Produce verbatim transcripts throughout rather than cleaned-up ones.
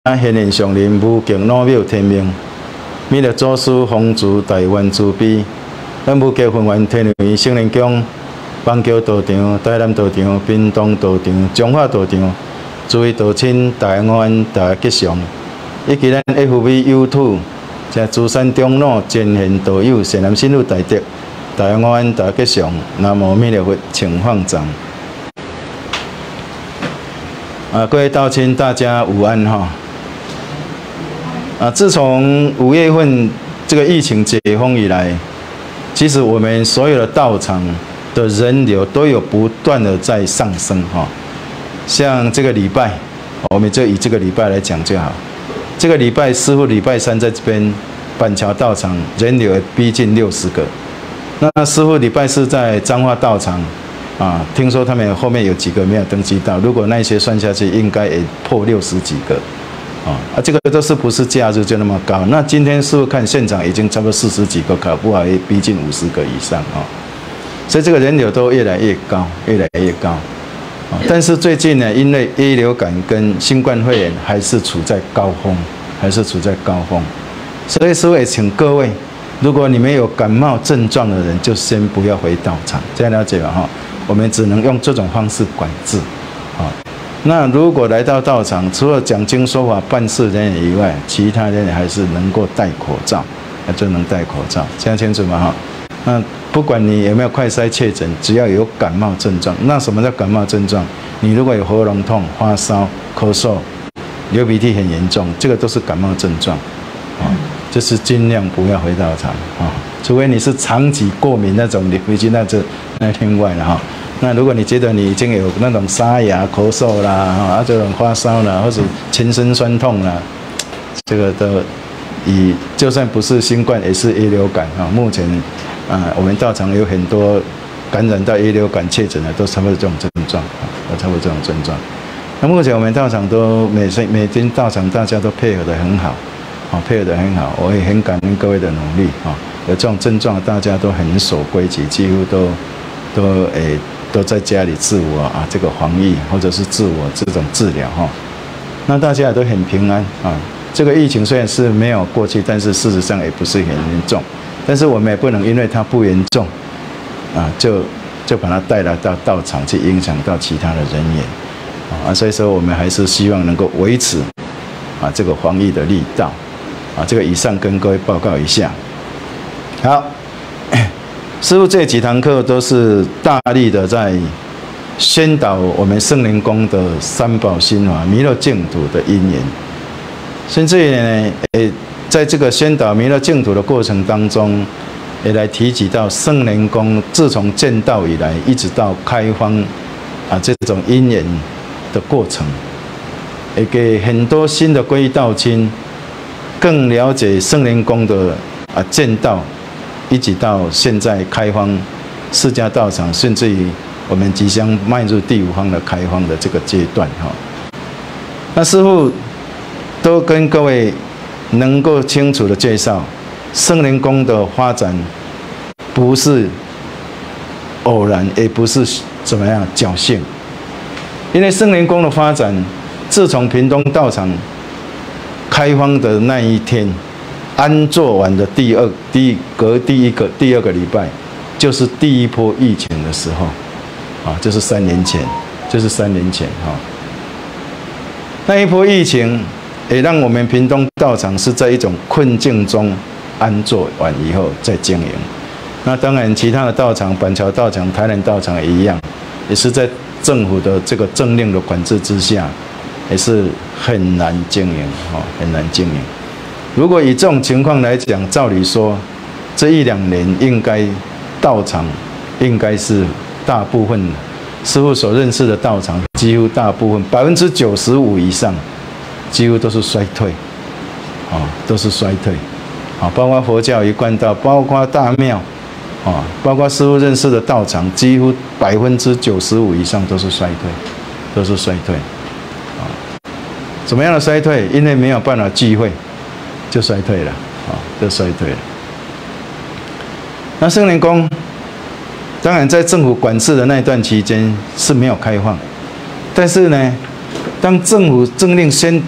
现任上任武敬老庙天命，弥勒祖师弘慈大愿慈悲。咱武家分院天为圣灵宫、邦桥道场、台南道场、屏东道场、彰化道场，诸位道亲大家安、大家吉祥。以及咱 F B YouTube， 这珠山中路真贤道友善男信女大德，大家安、大家吉祥。南无弥勒佛，请放掌。啊，各位道亲，大家午安哈。啊，自从五月份这个疫情解封以来，其实我们所有的道场的人流都有不断的在上升哈。像这个礼拜，我们就以这个礼拜来讲就好。这个礼拜师父礼拜三在这边板桥道场人流逼近六十个，那师父礼拜四在彰化道场啊，听说他们后面有几个没有登记到，如果那些算下去，应该也破六十几个。啊，这个都是不是假日就那么高？那今天师父看现场已经差不多四十几个，搞不好也逼近五十个以上啊。所以这个人流都越来越高，越来越高。啊，但是最近呢，因为 A 流感跟新冠肺炎还是处在高峰，还是处在高峰。所以师父也请各位，如果你们有感冒症状的人，就先不要回道场，这样了解吧？哈，我们只能用这种方式管制。啊。那如果来到道场，除了讲经说法办事人员以外，其他人员还是能够戴口罩，那就能戴口罩，这样清楚吗？哈，那不管你有没有快筛确诊，只要有感冒症状，那什么叫感冒症状？你如果有喉咙痛、发烧、咳嗽、流鼻涕很严重，这个都是感冒症状，啊，就是尽量不要回道场啊，除非你是长期过敏那种，你回去那就那另外了哈。那如果你觉得你已经有那种沙哑、咳嗽啦，啊，这种发烧啦，或者全身酸痛啦，这个都以就算不是新冠，也是A流感啊。目前啊，我们道场有很多感染到A流感确诊的，都差不多这种症状啊，都差不多这种症状。那目前我们道场都每每天道场大家都配合得很好，啊，配合得很好，我也很感恩各位的努力啊。有这种症状，大家都很守规矩，几乎都都诶。都在家里自我啊，这个防疫或者是自我这种治疗哈，那大家也都很平安啊。这个疫情虽然是没有过去，但是事实上也不是很严重。但是我们也不能因为它不严重啊，就就把它带来到道场去影响到其他的人员啊。所以说我们还是希望能够维持啊这个防疫的力道啊。这个以上跟各位报告一下。好。师父这几堂课都是大力的在宣导我们圣灵宫的三宝心法、弥勒净土的因缘，甚至于呢，诶，在这个宣导弥勒净土的过程当中，也来提及到圣灵宫自从建道以来，一直到开荒啊这种因缘的过程，也给很多新的皈依道亲更了解圣灵宫的啊建道。一直到现在开荒释迦道场，甚至于我们即将迈入第五方的开荒的这个阶段哈。那师父都跟各位能够清楚的介绍，圣灵宫的发展不是偶然，也不是怎么样侥幸，因为圣灵宫的发展，自从屏东道场开荒的那一天。安坐完的第二、第一隔第一个、第二个礼拜，就是第一波疫情的时候，啊，就是三年前，就是三年前哈。那一波疫情也让我们屏东道场是在一种困境中安坐完以后再经营。那当然，其他的道场，板桥道场、台南道场也一样，也是在政府的这个政令的管制之下，也是很难经营，哈，很难经营。如果以这种情况来讲，照理说，这一两年应该道场应该是大部分师父所认识的道场，几乎大部分百分之九十五以上，几乎都是衰退，啊，都是衰退，啊，包括佛教一贯道，包括大庙，啊，包括师父认识的道场，几乎百分之九十五以上都是衰退，都是衰退，啊，怎么样的衰退？因为没有办法聚会。就衰退了，啊，就衰退了。那圣灵宫，当然在政府管制的那一段期间是没有开放，但是呢，当政府政令宣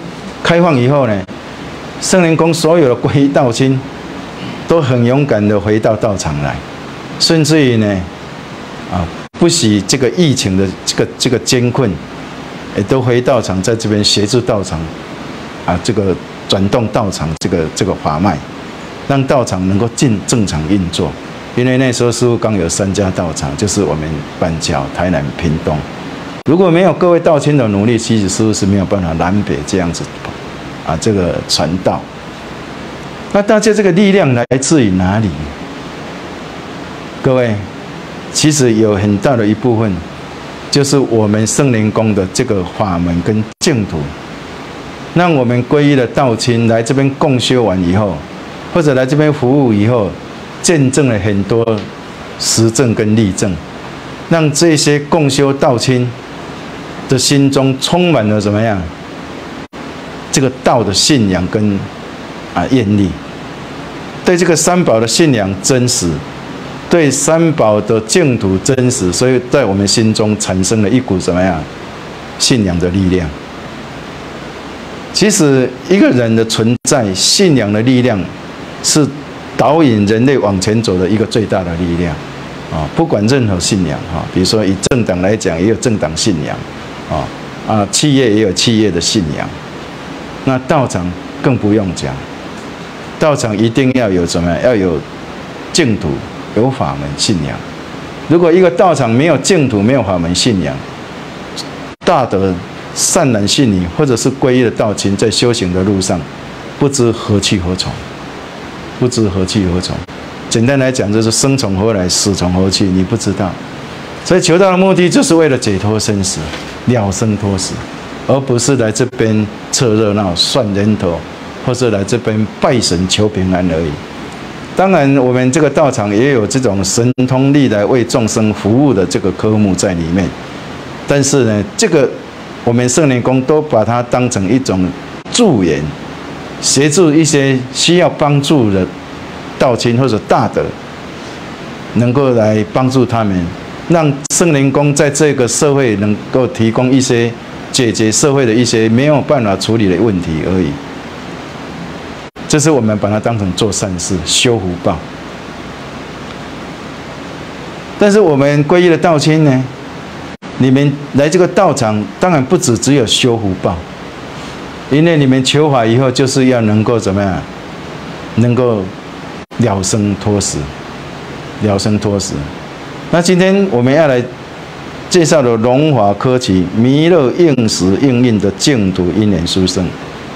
开放以后呢，圣灵宫所有的皈依道亲都很勇敢的回到道场来，甚至于呢，啊，不惜这个疫情的这个这个艰困，也都回道场，在这边协助道场，啊，这个转动道场这个这个法脉，让道场能够进正常运作。因为那时候师父刚有三家道场，就是我们板桥、台南、屏东。如果没有各位道亲的努力，其实师父是没有办法南北这样子，啊，这个传道。那大家这个力量来自于哪里？各位，其实有很大的一部分，就是我们圣灵宫的这个法门跟净土，让我们皈依的道亲来这边共修完以后，或者来这边服务以后，见证了很多实证跟例证，让这些共修道亲的心中充满了怎么样？这个道的信仰跟啊愿力，对这个三宝的信仰真实，对三宝的净土真实，所以在我们心中产生了一股怎么样信仰的力量。其实一个人的存在，信仰的力量是导引人类往前走的一个最大的力量啊！不管任何信仰哈，比如说以政党来讲，也有政党信仰啊啊，企业也有企业的信仰。那道场更不用讲，道场一定要有什么？要有净土，有法门信仰。如果一个道场没有净土，没有法门信仰，大德善男信女或者是皈依的道亲，在修行的路上，不知何去何从。不知何去何从，简单来讲就是生从何来，死从何去，你不知道。所以求道的目的就是为了解脱生死，了生脱死，而不是来这边凑热闹、算人头，或是来这边拜神求平安而已。当然，我们这个道场也有这种神通力来为众生服务的这个科目在里面，但是呢，这个我们圣灵宫都把它当成一种助缘。协助一些需要帮助的道亲或者大德，能够来帮助他们，让圣灵宫在这个社会能够提供一些解决社会的一些没有办法处理的问题而已。这是我们把它当成做善事、修福报。但是我们皈依的道亲呢，你们来这个道场，当然不只只有修福报。因为你们求法以后，就是要能够怎么样？能够了生脱死，了生脱死。那今天我们要来介绍的龙华科技弥勒应时应运的净土因缘殊胜。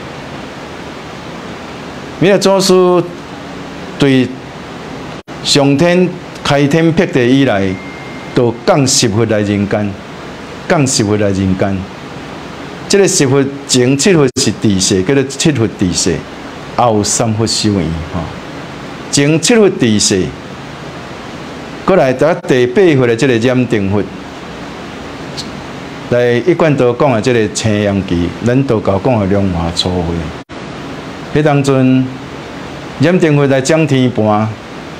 弥勒祖师对上天开天辟地以来，都降十佛来人间，降十佛来人间。这个十佛前七佛是地世，叫做七佛地世，后三佛修缘哈。前七佛地世，过来到第八佛的这个染定佛，来一贯道讲的这个青阳期，咱道教讲的龙华初会。迄当阵染定佛来掌天盘，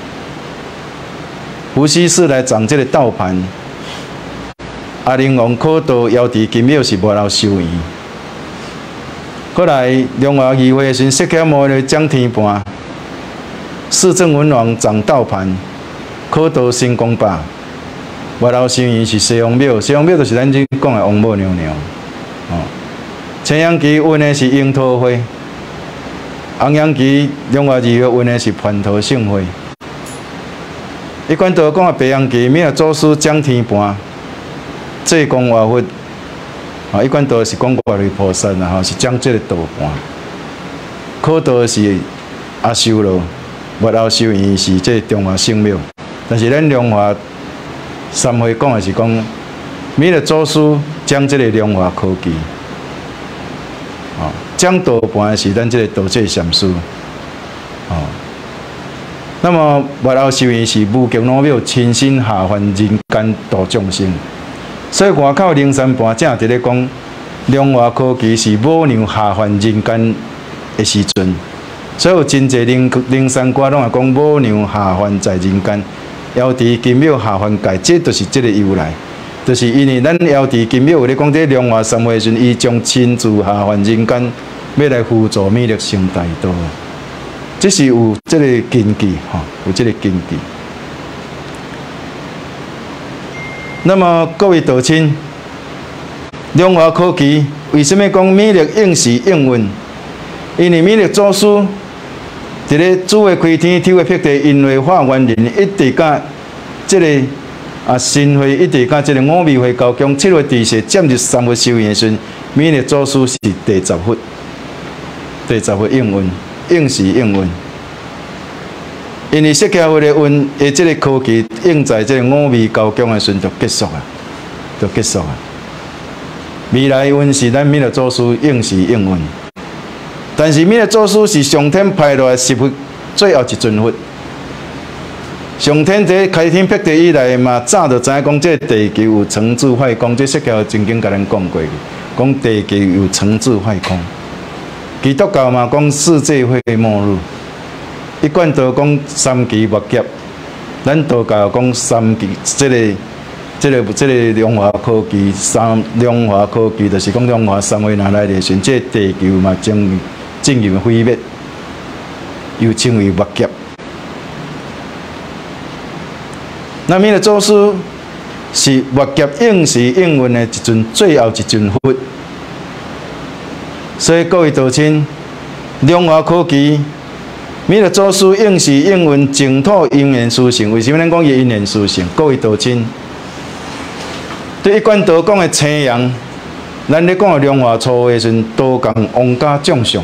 伏羲氏来掌这个道盘。阿灵王考道尧帝金庙是无老修缘，后来龙华议会时，释迦牟尼掌天盘，释正文王掌道盘，考道神功霸，无老修缘是西王庙，西王庙就是咱今讲的王母娘娘。哦，青阳期运的是樱桃花，红阳期龙华议会运的是蟠桃杏花。一贯道讲的白阳期，弥勒祖师掌天盘。济公活佛，啊，一贯道是讲观音菩萨啦，吼，是掌这个道盘。考道是阿修罗，末后修缘是这中华圣庙。但是咱龙华三会讲的是讲，弥勒祖师掌这个龙华科技，啊，掌道盘是咱这个道界禅师，啊。那么末后修缘是无极老庙亲身下凡人间度众生。所以外口灵山盘正伫咧讲，龙华科技是母娘下凡人间的时阵，所以有真侪灵灵山歌拢会讲母娘下凡在人间，尧帝金庙下凡界，这就是这个由来，就是因为咱尧帝金庙有咧讲这龙华三会时，伊将亲自下凡人间要来辅助美丽升大道，这是有这个根据哈，有这个根据。那么各位道亲，中华科技为什么讲美丽应时应运？因为美丽祖师伫咧主会开天，天会辟地，因为化元人，一直甲这个啊新会，一直甲这个五味会高强，七月地势占入三月修行的时阵，美丽祖师是第十佛，第十佛应运，应时应运。因为释迦佛的运，诶，这个科技用在这个五味高强的时阵就结束啊，就结束啊。未来运是咱弥勒祖师应时应运，但是弥勒祖师是上天派落来十佛最后一尊佛。上天在开天辟地以来嘛，早就知影讲这地球有成住坏空，这释迦曾经甲咱讲过，讲地球有成住坏空。基督教嘛讲世界会末日。一贯道讲三期末劫，咱道教讲三期，这个、这个、这个量化科技，三量化科技就是讲量化三维拿来的时阵，这地球嘛将进入毁灭，又称为末劫。那弥勒祖师是末劫应时应运的一尊最后一尊佛，所以各位道亲，量化科技。弥勒祖师应时应运，净土因缘殊胜。为什么咱讲伊因缘殊胜？各位道亲，对一贯道讲的青阳，咱咧讲的量化初的时阵，都讲王家将相。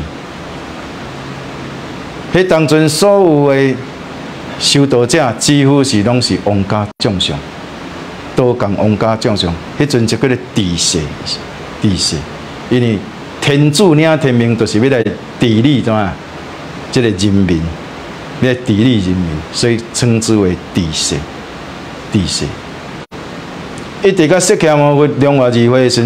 迄当阵所有的修道者，几乎是拢是王家将相，都讲王家将相。迄阵就叫做治世，治世，因为天主领天命，就是要来治理怎啊？这个人民，要治理人民，所以称之为治世。治世，一直到释迦牟尼量化智慧时，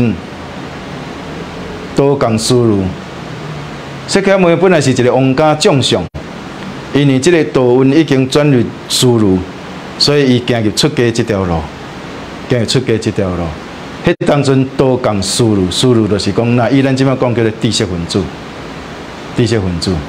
都讲思路。释迦牟尼本来是一个王家将相，因为这个道运已经转入思路，所以伊行入出家这条路，行入出家这条路。迄当阵都讲思路，思路就是讲，那伊咱即摆讲叫做知识分子，知识分子。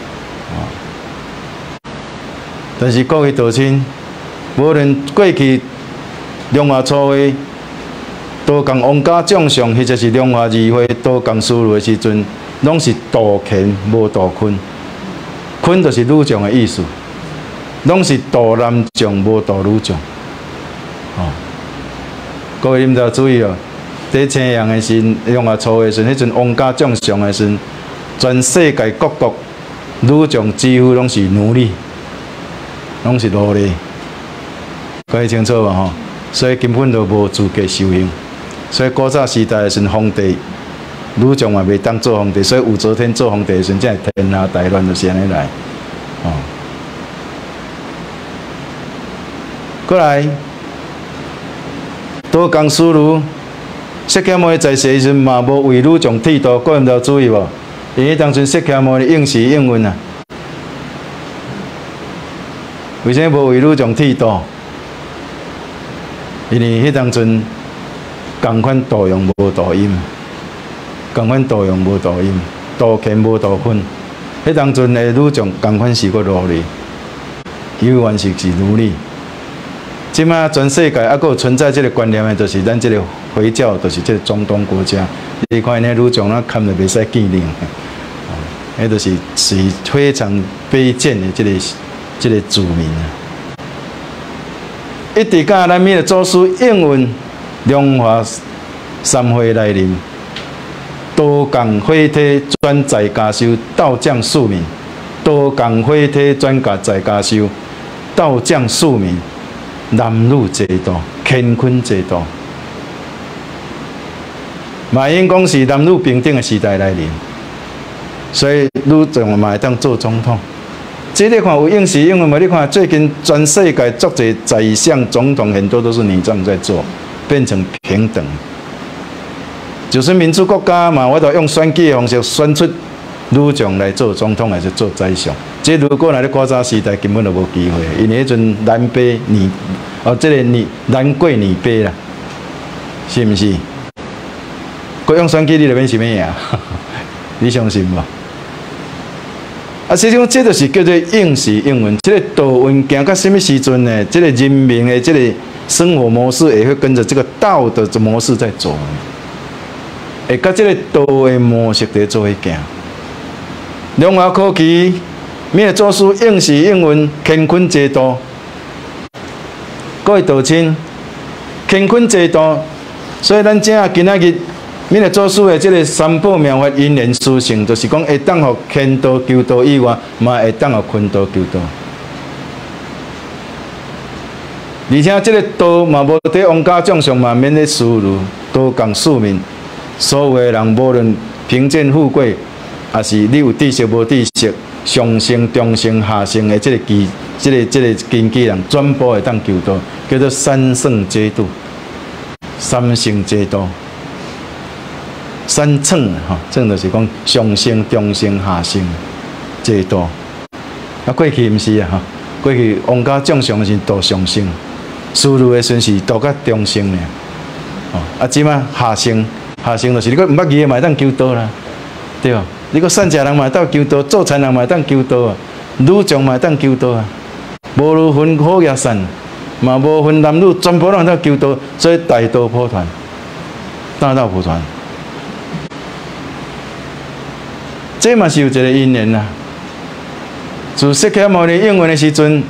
但是各位道亲，无论过去量化初会，都讲王家将相，或者是量化二会，都讲思路的时阵，拢是道乾无道坤，坤就是女将的意思，拢是道男将无道女将。哦，各位恁就要注意哦，在青阳的时，量化初会的时，迄阵王家将相的时，全世界各国女将几乎拢是奴隶。拢是奴隶，各位清楚嘛吼？所以根本就无资格修行。所以古早时代的时，皇帝女将嘛袂当做皇帝，所以武则天做皇帝的时，才会天下大乱，就是安尼来。哦，过来，多讲思路，释迦牟尼在世时嘛无为女将剃度，各位有注意无？因为当阵释迦牟尼应时应运啊。为什么无为女将剃度？因为迄当阵共款道阳无道阴，共款道阳无道阴，道乾无道坤。迄当阵的女将共款是个奴隶，有完是是奴隶。即马全世界还佫存在这个观念的，就是咱这个回教，就是这个中东国家。你看那女将那看着袂使见领，迄就是是非常卑贱的这个。这个子民啊，一直到咱弥勒祖师应运量化三会来临，多讲火体转在家修，道降庶民；多讲火体转甲在家修，道降庶民。男女制度，乾坤制度，嘛应讲是男女平等的时代来临，所以女将嘛会当做总统。这你看有应时应运嘛？你看最近全世界足侪宰相、总统很多都是女将在做，变成平等。就是民主国家嘛，我都用选举的方式选出女将来做总统，还是做宰相。这如果来咧古早时代，根本就无机会，因为迄阵男卑女，哦，这个女男贵女卑啦，是毋是？佮用选举你就免啥物啊？ 你相信无？啊，实际上这就是叫做应时应运。这个道运行到什么时阵呢？这个人民的这个生活模式也会跟着这个道的模式在走，会跟这个道的模式在做伙行。龙华科技，每个做事应时应运，乾坤济多。各位道亲，乾坤济多，所以咱正啊今仔日。每个做事的这个三宝妙法因缘殊胜，就是讲会当互天道求道以外，嘛会当互坤道求道。而且这个道嘛无伫王家将上嘛免咧思虑，道共庶民，所有的人无论贫贱富贵，也是你有知识无知识，上乘中乘下乘的这个基，这个这个根基人，全部会当求道，叫做三圣皆度，三圣皆度。三乘吼，乘就是讲上乘、中乘、下乘，这多。啊，过去毋是啊，吼，过去王家将上是道上乘，思虑的时是道甲中乘呢。哦，啊，即马下乘，下乘就是你个毋捌字嘛，当求道啦，对吧？你个善食人嘛当求道，做善人嘛当求道啊，女众嘛当求道啊，无如分好也善，嘛无分男女，全部人当求道，所以大道普传，大道普传。这嘛是有一个因缘啦。自释迦牟尼应运的时阵，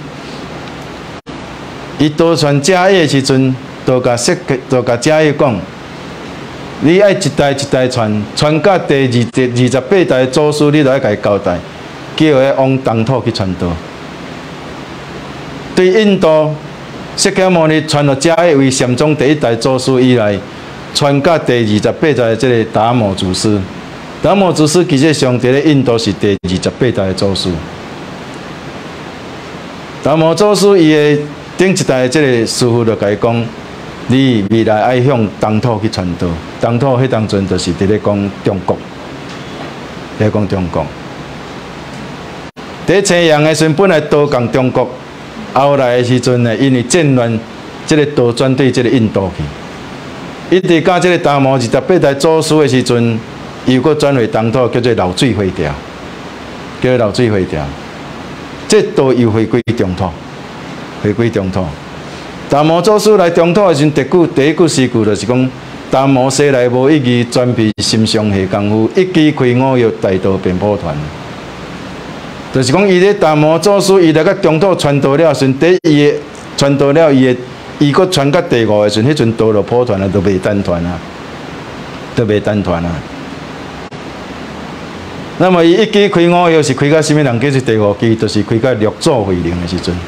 伊多传家业的时阵，就甲释就甲家业讲，你爱一代一代传，传到第二第二十八代祖师，你就爱甲伊交代，叫伊往东土去传道。对印度，释迦牟尼传到家业为禅宗第一代祖师以来，传到第二十八代这个达摩祖师。达摩祖师其实上伫咧印度是第二十八代的祖师。达摩祖师伊的顶一代即个师傅就甲伊讲，你未来爱向东土去传道。东土迄当阵就是伫咧讲中国，伫咧讲中国。伫西洋的时阵，本来道讲中国，后来的时阵呢，因为战乱，即个道转对即个印度去。一直到即个达摩二十八代祖师的时阵。伊又转回东土，叫做流水回调，叫做流水回调，这都又回归中土，回归中土。达摩祖师来中土的时阵，第句第一句诗句就是讲：达摩西来无一语，专凭心上下功夫，一击开五欲，大道遍普传。就是讲，伊咧达摩祖师伊来到中土传道了时阵，第一个传道了伊个，伊搁传到第五个时阵，迄阵道就普传了，都袂单传啊，都袂单传啊。那么伊一击开五欲是开到什么人？叫做第五击，就是开到六祖慧能的时阵。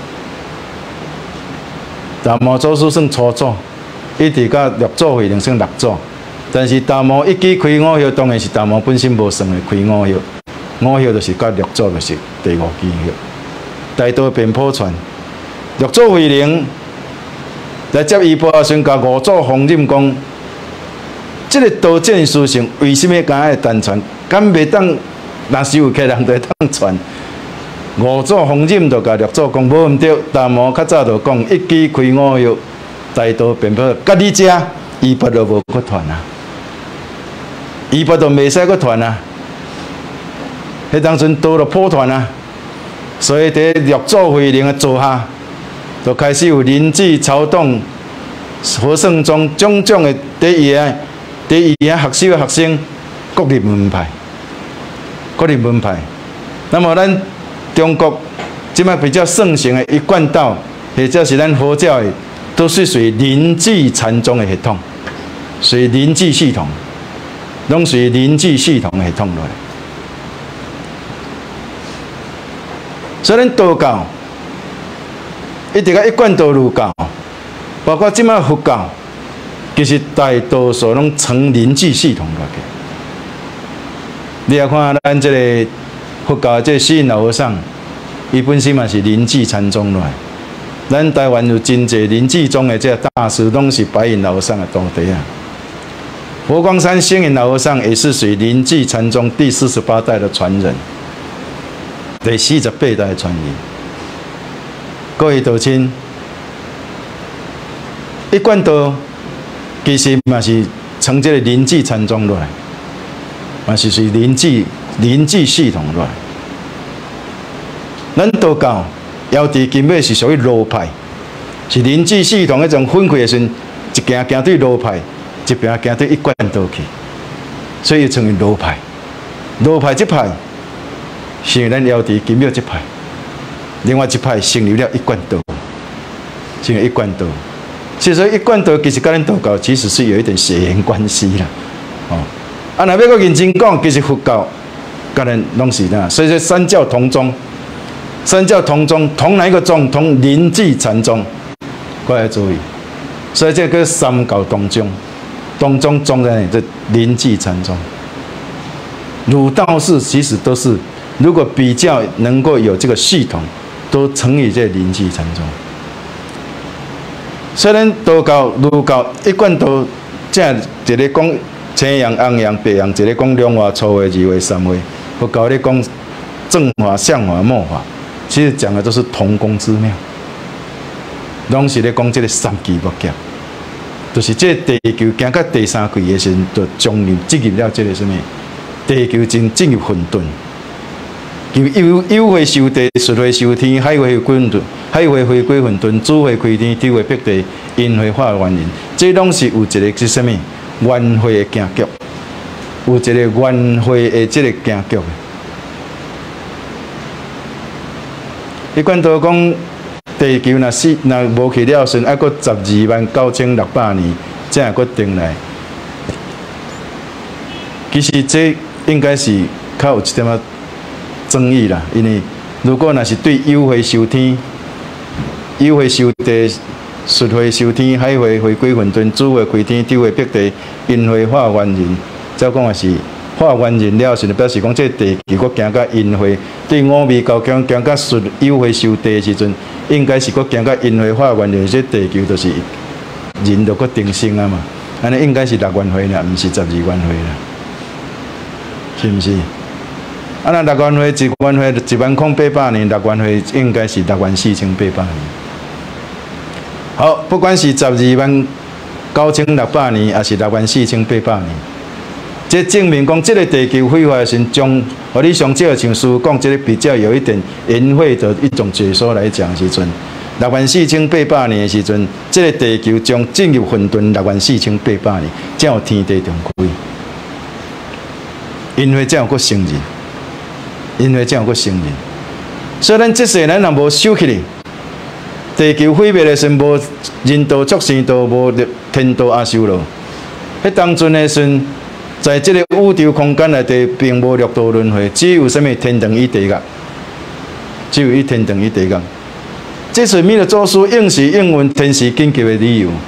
达摩祖师算初祖，一直到六祖慧能算六祖。但是达摩一击开五欲，当然是达摩本身无算的开五欲，五欲就是到六祖就是第五击欲。大道遍普传，六祖慧能来接衣钵时，甲五祖弘忍讲。这个道这殊胜，为什么敢爱单传？敢袂当？若是有客人就会当传。五祖弘忍就甲六祖讲，无毋对。达摩较早就讲，一击开五欲，大道遍普。甲你遮衣钵就无搁传啊，衣钵就袂使搁传啊。迄当阵道就普传啊，所以伫六祖慧能的座下，就开始有灵智、曹洞、和圣宗种种的伫伊个。伫伊遐学习的学生，各立门派，各立门派。那么咱中国即摆比较盛行的一贯道，或者是咱佛教的，都是属于临济禅宗的系统，属于临济系统，拢属于临济系统的系统落来。所以咱道教一直到一贯道儒教，包括即摆佛教。其实大多数拢成临济系统落去。你也看咱这个佛教这释老和尚，伊本身嘛是临济禅宗落来。咱台湾有真侪临济宗的这大师，拢是白云老和尚的徒弟啊。佛光山星云老和尚也是属于临济禅宗第四十八代的传人，第四十八代的传人。各位道亲，一贯道。其实嘛是从这个临济禅宗落来， 嘛是属于灵济灵济系统落来。咱道教要伫根本是属于路派，是灵济系统迄种分开的时阵，一行行对路派，一边行对一贯道去，所以称为路派。路派这派是咱要伫根本这派，另外一派成立了一贯道，成为一贯道。所以说一贯道其实跟咱道教其实是有一点血缘关系啦，哦，啊，若要搁认真讲，其实佛教跟咱拢是呐，所以说三教同宗，三教同宗，同哪一个宗？同灵济禅宗，各位注意，所以这个三教同宗，同宗宗在这灵济禅宗，儒道释其实都是，如果比较能够有这个系统，都成于这灵济禅宗。虽然道教、儒教一贯都正一个讲青阳、红阳、白阳，一个讲两画、粗画、二画、三画，佛教咧讲正法、相法、末法，其实讲的都是同工之妙，拢是咧讲这个三奇莫劫，就是这地球行到第三季的时候，就将入进入了这个什么？地球真进入混沌。有有会受地，实会受天，海会滚沌，海会回归混沌，主会开天，地会辟地，因会化原人。这拢是有一个是啥物？缘会的行局，有一个缘会的这个行局。一贯都讲地球若死若无去了时，还阁十二万九千六百年才会阁定来。其实这应该是较有一点仔争议啦，因为如果若是对有会受天、有会受地、实会受天、海会回归混沌、主会开天、地会辟地、因会化原人，照讲也是化原人了，是表示讲这地球阁行到因会对五味交强，行到实有会受地的时阵，应该是阁行到因会化原人，这地球就是人就阁定性啊嘛，安尼应该是六元岁啦，毋是十二元岁啦，是毋是？啊，那六元岁一元岁一万空八百年，六元岁应该是六万四千八百年。好，不管是十二万九千六百年，还是六万四千八百年，这证明讲这个地球毁坏的时，从和你上这像书讲，这个比较有一点隐晦的一种解说来讲时阵，六万四千八百年的时阵，这个地球将进入混沌六万四千八百年，才有天地重开，因为才有个成人。因为这样个承认，所以咱这世咱若无修起哩，地球毁灭的时，无人道、畜生道、无天道阿修罗。迄当阵的时，在这个宇宙空间内底，并无六道轮回，只有什么天堂与地狱，只有一天堂与地狱。这是弥勒祖师应时应运、天时紧急的理由。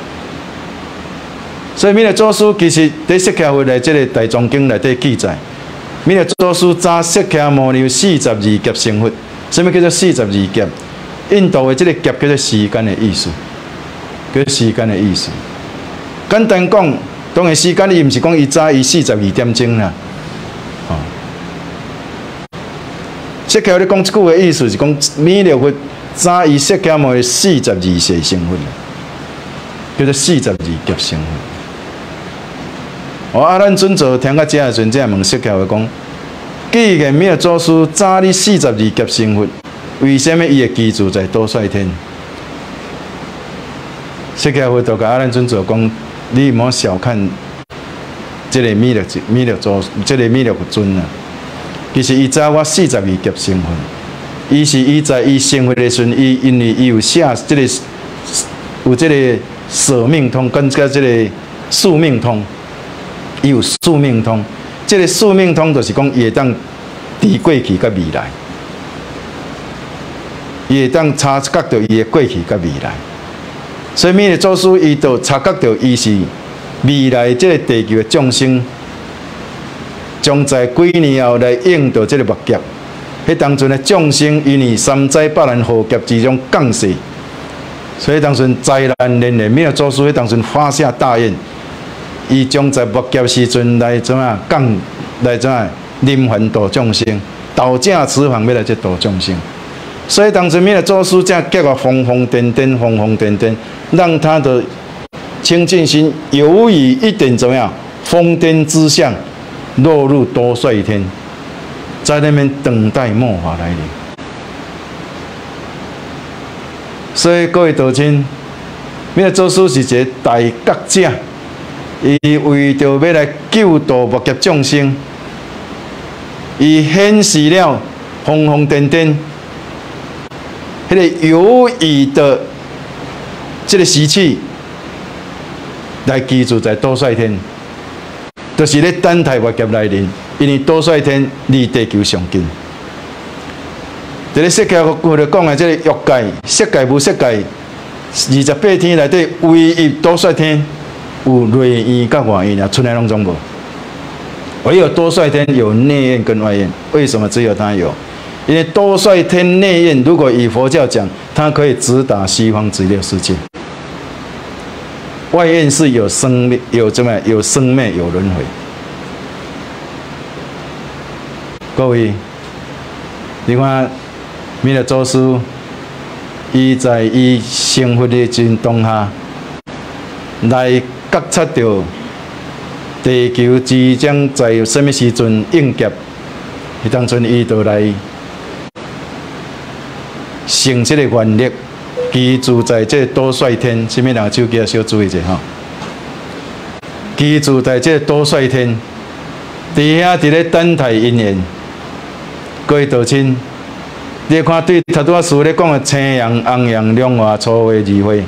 所以弥勒祖师其实在释迦佛内这个大藏经内底记载。弥勒祖师早释迦牟尼四十二劫成佛。什么叫做四十二劫？印度的这个劫叫做时间的意思，叫做时间的意思。简单讲，当然时间伊毋是讲伊早伊四十二点钟啦。哦，释迦咧讲即句的意思是讲弥勒佛早伊释迦牟尼四十二世成佛，叫做四十二劫成佛。哦，啊，咱准做听到这的时阵，才问释迦佛讲：既然弥勒祖师早你四十二劫成佛，为什么伊会居住在多帅天？释迦佛就甲啊咱准做讲：你莫小看这个弥勒弥勒祖，这个弥勒佛尊啊！其实伊早我四十二劫成佛，伊是伊在伊成佛的时阵，伊因为伊有下这个有这个舍命通，跟个这个宿命通。伊有宿命通，这个宿命通就是讲，伊会当伫过去甲未来，伊会当察觉到伊的过去甲未来。所以弥勒祖师伊就察觉到伊是未来这个地球的众生，将在几年后来应到这个末劫。迄当阵的众生，因为三灾八难祸劫之中降世，所以当阵灾难连连。弥勒祖师迄当阵发下大愿。伊将在末劫时阵来怎啊降来怎啊临凡度众生，道正慈航要来这度众生。所以当时弥勒祖师才叫个疯疯癫癫、疯疯癫癫，让他的清净心由于一点怎么样疯癫之相， 落入多帅天，在那边等待末法来临。所以各位道亲，弥勒祖师是一个大觉者，伊为着要来救度末劫众生，伊显示了疯疯癫癫，迄个犹豫的这个习气，来居住在多帅天，就是咧等待末劫来临，因为多帅天离地球上近。在咧释迦佛就讲的这个欲界、色界、无色界二十八天内底，唯一多帅天有内院甲外院啊，剩下拢总无。唯有多帅天有内院跟外院，为什么只有他有？因为多帅天内院，如果以佛教讲，它可以直达西方极乐世界。外院是有生灭、有怎么有生灭、有轮回。各位，你看。弥勒祖师，伊在伊成佛的真当下，来觉察到地球即将在什么时阵应劫，迄当阵伊就来成这个愿力，居住在这多帅天。什么人手机啊？小注意者吼。居住在这多帅天，伫遐伫咧等待因缘，各位道亲。你看，对头拄仔师咧讲的青阳、红阳、龙华、初月、二月，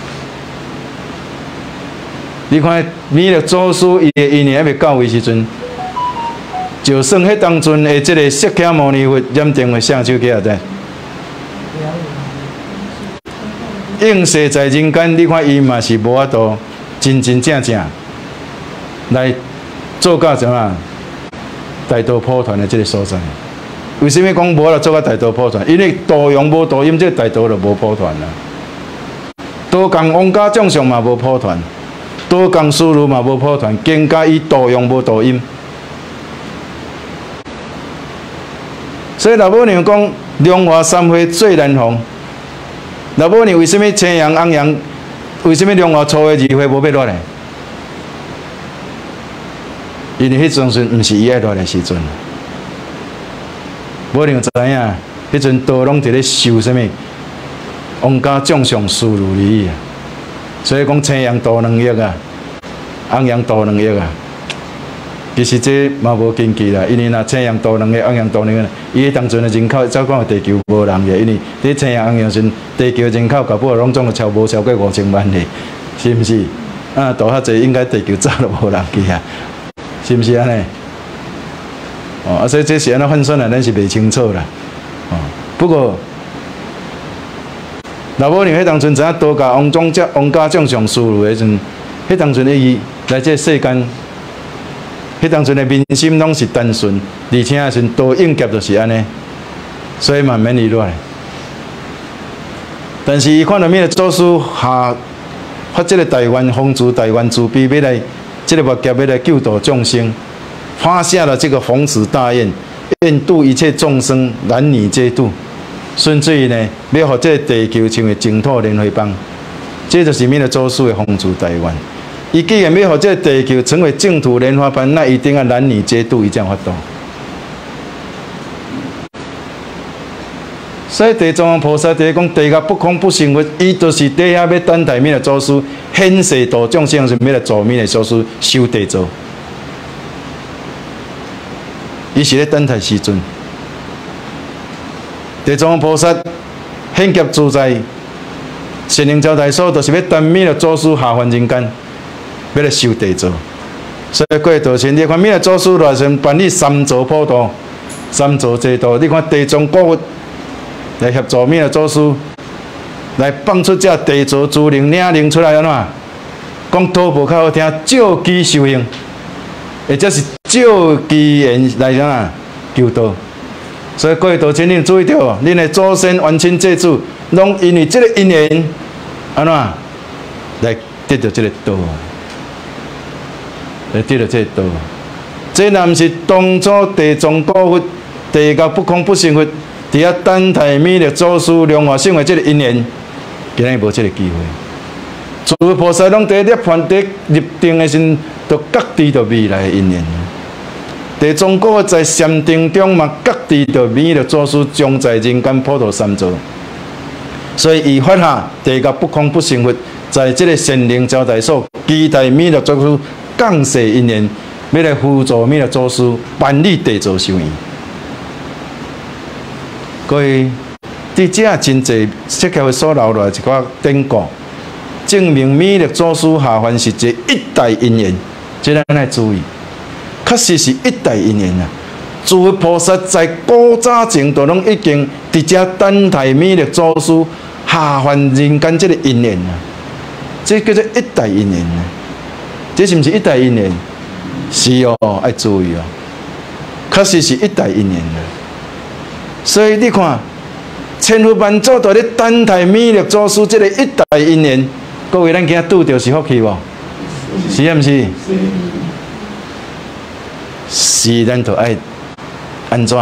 你看弥勒祖师伊的因缘还未到位时阵，就算迄当阵的这个释迦牟尼佛染定的相手机啊，在应世在人间，你看伊嘛是无法度真真正正来做到什么大道普传的这个所在。为什么讲无啦做到大道普传？因为道用无道音，这个大道就无普传啦。道共王家将相嘛无普传，道共师路嘛无普传，更加以道用无道音。所以老母娘讲龙华三会最难逢。老母娘为什么青阳红阳？为什么龙华初月二会无要落来？因为迄阵时毋是伊爱落来时阵。无能知影，迄阵道拢伫咧受什么？王家将相思如离啊！所以讲青阳度两亿啊，红阳度两亿啊。其实这嘛无根据啦，因为若青阳度两亿，红阳度两亿，伊当阵的人口早讲地球无人个，因为伫青阳红阳时，地球人口搞不好拢总超无超过五千万个，是毋是？啊，度遐济，应该地球早就无人去啊，是毋是安尼？哦，啊，所以这是安怎换算啊，咱是袂清楚啦。哦，不过老母娘迄当阵知影道家王宗将王家将上思路迄阵，迄当阵的伊来这世间，迄当阵的民心拢是单纯，而且啊，阵道应劫就是安尼，所以慢慢伊落来。但是伊看到弥勒祖师下发这个大愿，奉主大愿慈悲，要来这个末劫要来救度众生。发下了这个宏慈大愿，愿度一切众生，男女皆度。甚至于呢，要让这个地球成为净土莲花邦，这就是弥勒祖师的宏慈大愿。伊既然要让这个地球成为净土莲花邦，那一定要男女皆度，伊才有法度。所以地藏王菩萨在讲地界不空不成佛，伊就是底下要等待弥勒祖师显世度众生，是弥勒祖弥勒祖师修地造。伊是咧等待时阵，地藏王菩萨显劫自在，神灵招待所，就是要等弥勒祖师下凡人间，要来修地造。所以各位道亲，你看弥勒祖师来先办理三座普渡、三座济度，你看地藏古佛来协助弥勒祖师，来放出这地藏之灵领灵出来安怎？讲吐步较好听，照机修行，或者是。照机缘来啥啊？求道，所以各位道亲，恁注意到，恁的祖先、冤亲债主，拢因为这个因缘，安怎来得到这个道，来得到这个道。这若毋是当初地藏古佛、地界不空不成佛，伫遐等待弥勒祖师龙华圣的这个因缘，今日无这个机会。诸位菩萨拢伫涅槃伫入定的时，都觉知到未来的因缘。 地中国在禅定中嘛，各地就弥勒祖师将在人间普渡三座，所以伊发下地甲不空不成佛，在这个神灵招待所，期待弥勒祖师降世一年，要来辅助弥勒祖师办理地座修验。各位，伫遮真侪释迦佛所留落来一寡典故，证明弥勒祖师下凡是一个一代因缘，这咱来注意。确实是一代因缘啊！诸佛菩萨在古早前都拢已经伫遮等待弥勒祖师下凡人间这个因缘啊，这叫做一代因缘啊！这是毋是一代因缘？是哦，要注意哦，确实是一代因缘啊！所以你看，千佛万祖都咧等待弥勒祖师这个一代因缘，各位，咱今仔拄着是福气无？是啊，毋是？是，咱就爱安怎？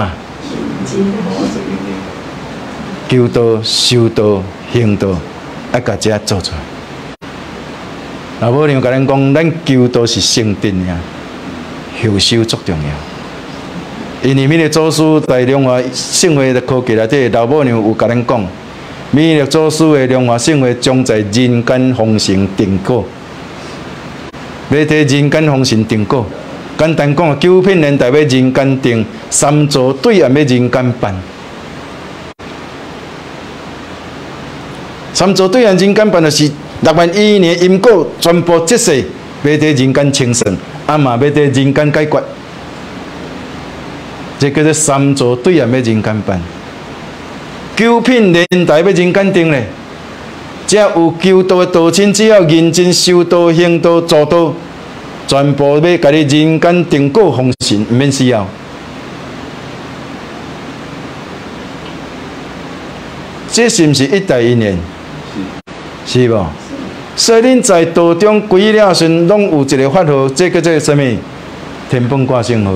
求道、修道、行道，爱甲这做出来。老母娘甲咱讲，咱求道是圣殿呀，后修足重要。因为弥勒祖师在龙华圣会的科技内底，老母娘有甲咱讲，弥勒祖师的龙华圣会将在人间丰盛定果，要伫人间丰盛定果。简单讲，九品年代要人间定，三座对岸要人间办。三座对岸人间办就是六万一年因果全部折世，要伫人间清算，啊嘛要伫人间解决。这叫做三座对岸要人间办。九品年代要人间定咧，只要有求道的道亲，只要认真修道、行道、做道。全部要甲你人间定果丰盛，毋免需要。这是毋是一代因缘？是，是无？所以恁在道中归了时，拢有一个法号，这叫做什么？天本挂性号。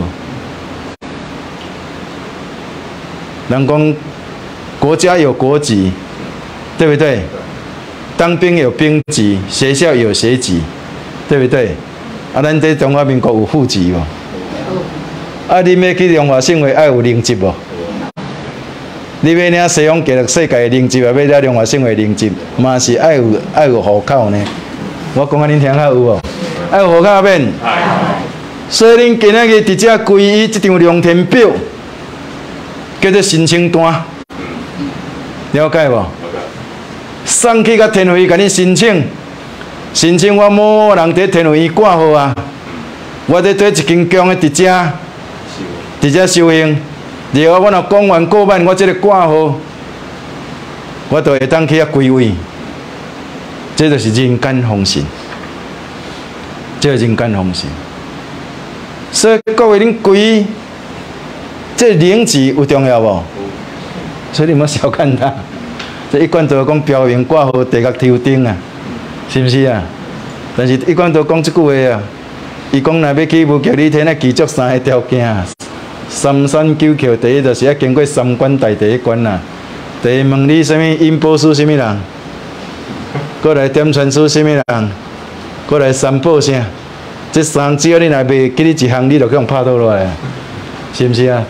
人讲国家有国籍，对不对？当兵有兵籍，学校有学籍，对不对？啊，咱在中华民国有户籍无？啊，你要去中华圣会，爱有零级无？你要领西方极乐世界的零级，也要了中华圣会零级，嘛是爱有爱有户口呢。我讲啊，恁听下有无？爱有户口免？所以恁今仔日伫遮归依这张量填表，叫做申请单，了解无？送去甲天会甲恁申請。申请我某人伫天会挂号啊，我伫对一间宫的伫遮，伫遮修行。然后我若讲完过万，我即个挂号，我就会当去遐归位。这就是人间丰盛，这人间丰盛。所以各位恁归，这灵字有重要无？所以你莫小看它。这一贯都讲标明挂号地角抽顶啊。是不是啊？但是一贯都讲这句话啊。伊讲若要去武极里天啊，具足三个条件啊。三山九桥，第一就是要经过三关大第一关啦。第一问你什么因波师什么人？过来点传师什么人？过来三宝啥？这三只要你若袂记你一项，你就去用拍倒落来，是不是啊？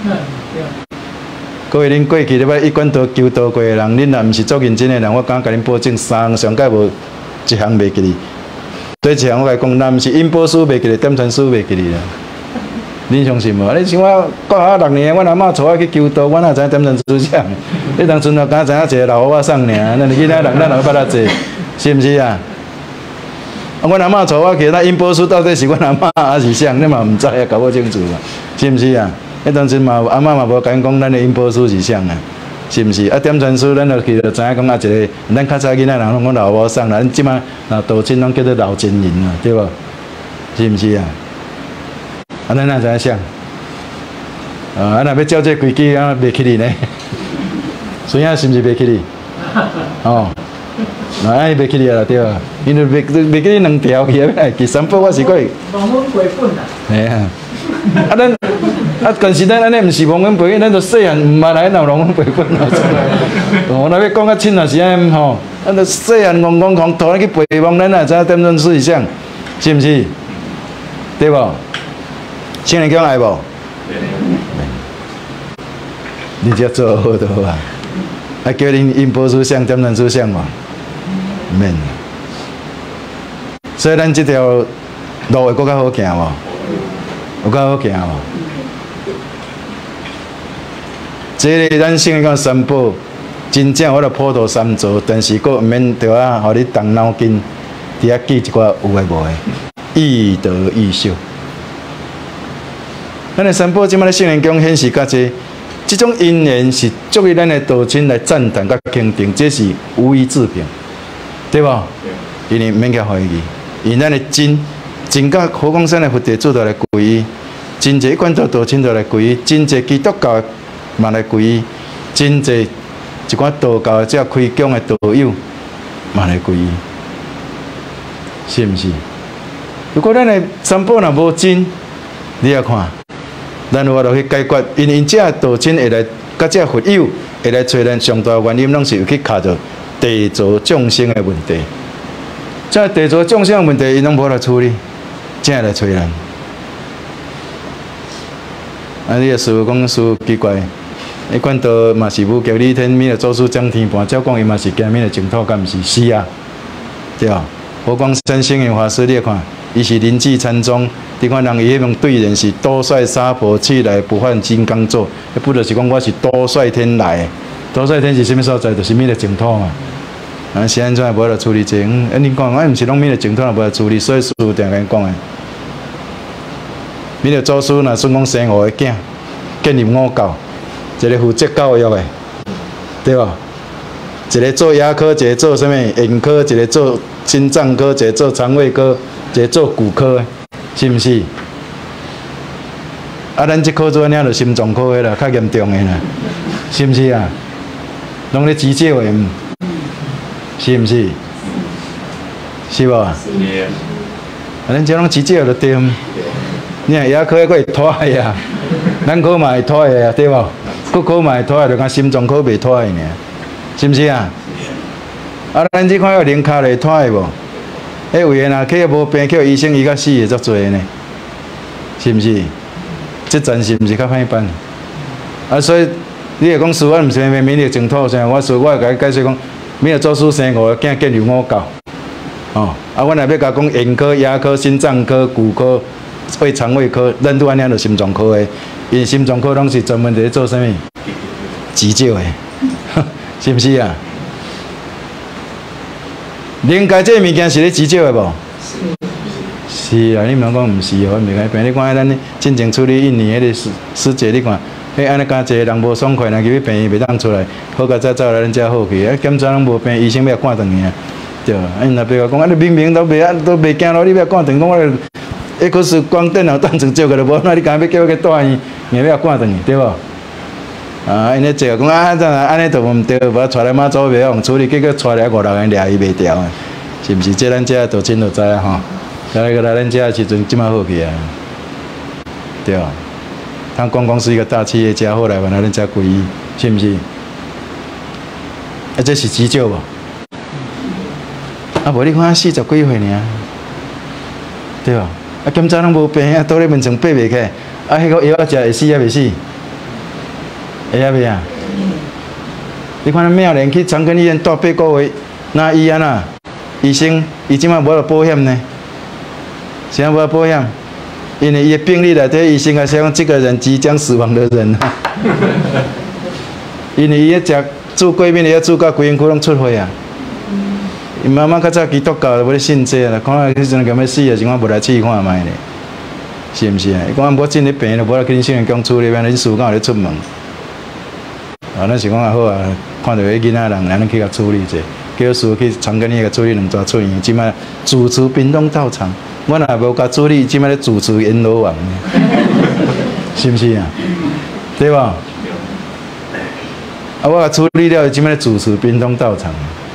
各位，恁过去咧捌一贯道求道过的人，恁若毋是足认真的人，我敢甲恁保证，三上届无一项袂记哩。对一项我来讲，若毋是因波师袂记哩，点传师袂记哩啦。恁相信无？你像我国校六年，我阿嬷带我去求道，我哪知影点传师啥？你当阵啊，敢知影一个老和尚尔，咱囡仔人咱哪捌得济？是毋是啊？啊，阮阿嬷带我去，那因波师到底是阮阿嬷还是啥？你嘛毋知啊，搞我清楚啊，是毋是啊？迄当阵嘛，阿嬷嘛无甲因讲，咱的因波师是啥啊？是毋是？啊，点传师，咱就去就知影讲啊，一个咱较早囡仔人拢讲老和尚啦，咱即马那道亲拢叫做老真人啊，对无？是毋是啊？啊，咱哪知影啥？啊，啊，若要照这规矩，啊，袂起哩呢？孙仔是毋是袂起哩？哦，那爱袂起哩啦，对啊，因为袂袂起哩两条去啊，第三步我是过。忘本归本啦。嘿啊，啊咱啊，但是咱安尼毋是忘本归本，咱就细汉毋捌来闹忘本归本啦。哦，若要讲较深，也是安吼，咱就细汉戆戆狂，拖咱去背忘，咱哪知影点阵思想，是毋是？对无？ 圣灵宫爱无？你只做好就好啊！啊，叫恁印报书像点人书像嘛？免。所以咱这条路会更较好行无？有较好行无？这个咱圣灵宫三宝，真正我著普渡三座，但是佫毋免着啊，互你动脑筋，伫遐记一寡有诶无诶，易得易修。咱诶三宝即摆咧圣灵宫显示较济。这种因缘是足以咱的道亲来赞叹甲肯定，这是无以置评，对吧？因为免去怀疑，因为咱的真真甲佛光山的佛地主都来皈依，真济关道道亲都来皈依，真济基督教嘛来皈依，真济一寡道教的这开讲的道友嘛来皈依，是毋是？如果咱的三宝若无真，你也看。咱有法度去解决，因因这道亲会来，甲这佛友会来找咱上大原因，拢是有去卡着地造众生的问题。这地造众生的问题，因拢无来处理，正来找咱。啊，你个师父讲师父奇怪，迄管道嘛是无极理天，弥勒祖师掌天盘，照讲伊嘛是行弥勒净土，敢毋是？是啊，对啊。佛光山星云法师，你看，伊是灵济禅宗。你看人伊迄种对人是多帅沙婆气来不换金刚座，不就是讲我是多帅天来？多帅天是啥物所在？就是弥勒净土嘛。啊，是安怎无来处理这？嗯，啊，你讲，我毋是拢弥勒净土，无来处理，所以师父定甲讲诶。弥勒祖师若算讲生五个囝，建立五教，一个负责教育诶，对吧？一个做牙科，一个做啥物眼科，一个做心脏科，一个做肠胃科，一个做骨科诶。是毋是？啊，咱即科做安尼，就心脏科的啦，较严重的啦，是毋是啊？拢咧急救的，是毋是？是无？是。啊，咱这拢急救就对。你看牙科还会拖的啊，咱科嘛会拖的啊，对无？骨科嘛会拖的，就讲心脏科袂拖的尔，是毋是啊？啊，咱即款有零卡会拖的无？迄有诶，若去无病，叫医生医到死诶，足侪呢，是毋是？即暂时毋是较歹办。啊，所以你会讲师父毋是免弥勒净土啥？我师父我会甲你解释讲，弥勒祖师生五个囝，建立五教。哦，啊，阮若要甲讲眼科、牙科、心脏科、骨科、胃肠胃科，咱拄安尼就心脏科诶，因为心脏科拢是专门伫做啥物？急救诶，是毋是啊？灵界这物件是咧急救的无？是。是啊，你毋通讲毋是哦，我袂甲病。你看咱进前处理印尼迄个师师姐，你看，迄安尼加一个人无爽快，若叫伊病院袂当出来，好甲早走来咱遮好去。啊，检查拢无病，医生要赶转去啊，对啊。啊，若别个讲，啊，你明明都袂啊，都袂惊咯，你要赶转，讲我迄可是光电脑当成照个就无，那你干要叫我去带院，硬要赶转去，对无？啊，因咧坐讲啊，怎啊，安尼就毋对，无带来妈祖袂用处理，结果带来五六个人掠伊袂掉，是毋是？这咱遮道亲就知啊吼。来个来咱遮时阵，即摆好去啊，对啊。他光光是一个大企业家，后来把来咱遮皈依，是毋是？啊，这是急救无？啊，无你看四十几岁尔，对吧？啊，检查拢无病，啊，倒咧眠床爬袂起，啊，迄个药食会死也袂死。会啊袂啊？你看咱妙莲去长庚医院住八个月，那医安啊？医生伊即摆无了保险呢？啥无保险？因为伊的病历内底医生啊写讲，这个人即将死亡的人啊。因为伊迄食住过敏的，遐住到规身躯拢出血啊。伊妈妈较早基督教就无咧信这啦，看迄阵咁要死啊，情况无来试看卖咧，是毋是啊？伊讲无真咧病就无来去恁圣灵宫处理，免恁师傅敢有咧出门。啊，咱是讲也好啊，看到迄囡仔人，咱去甲处理者，叫师傅去长庚医甲处理两抓出院，即摆主持屏东道场，我若无甲处理，即摆咧主持阎罗王，是毋是啊？对吧？啊，我甲处理了，即摆咧主持屏东道场。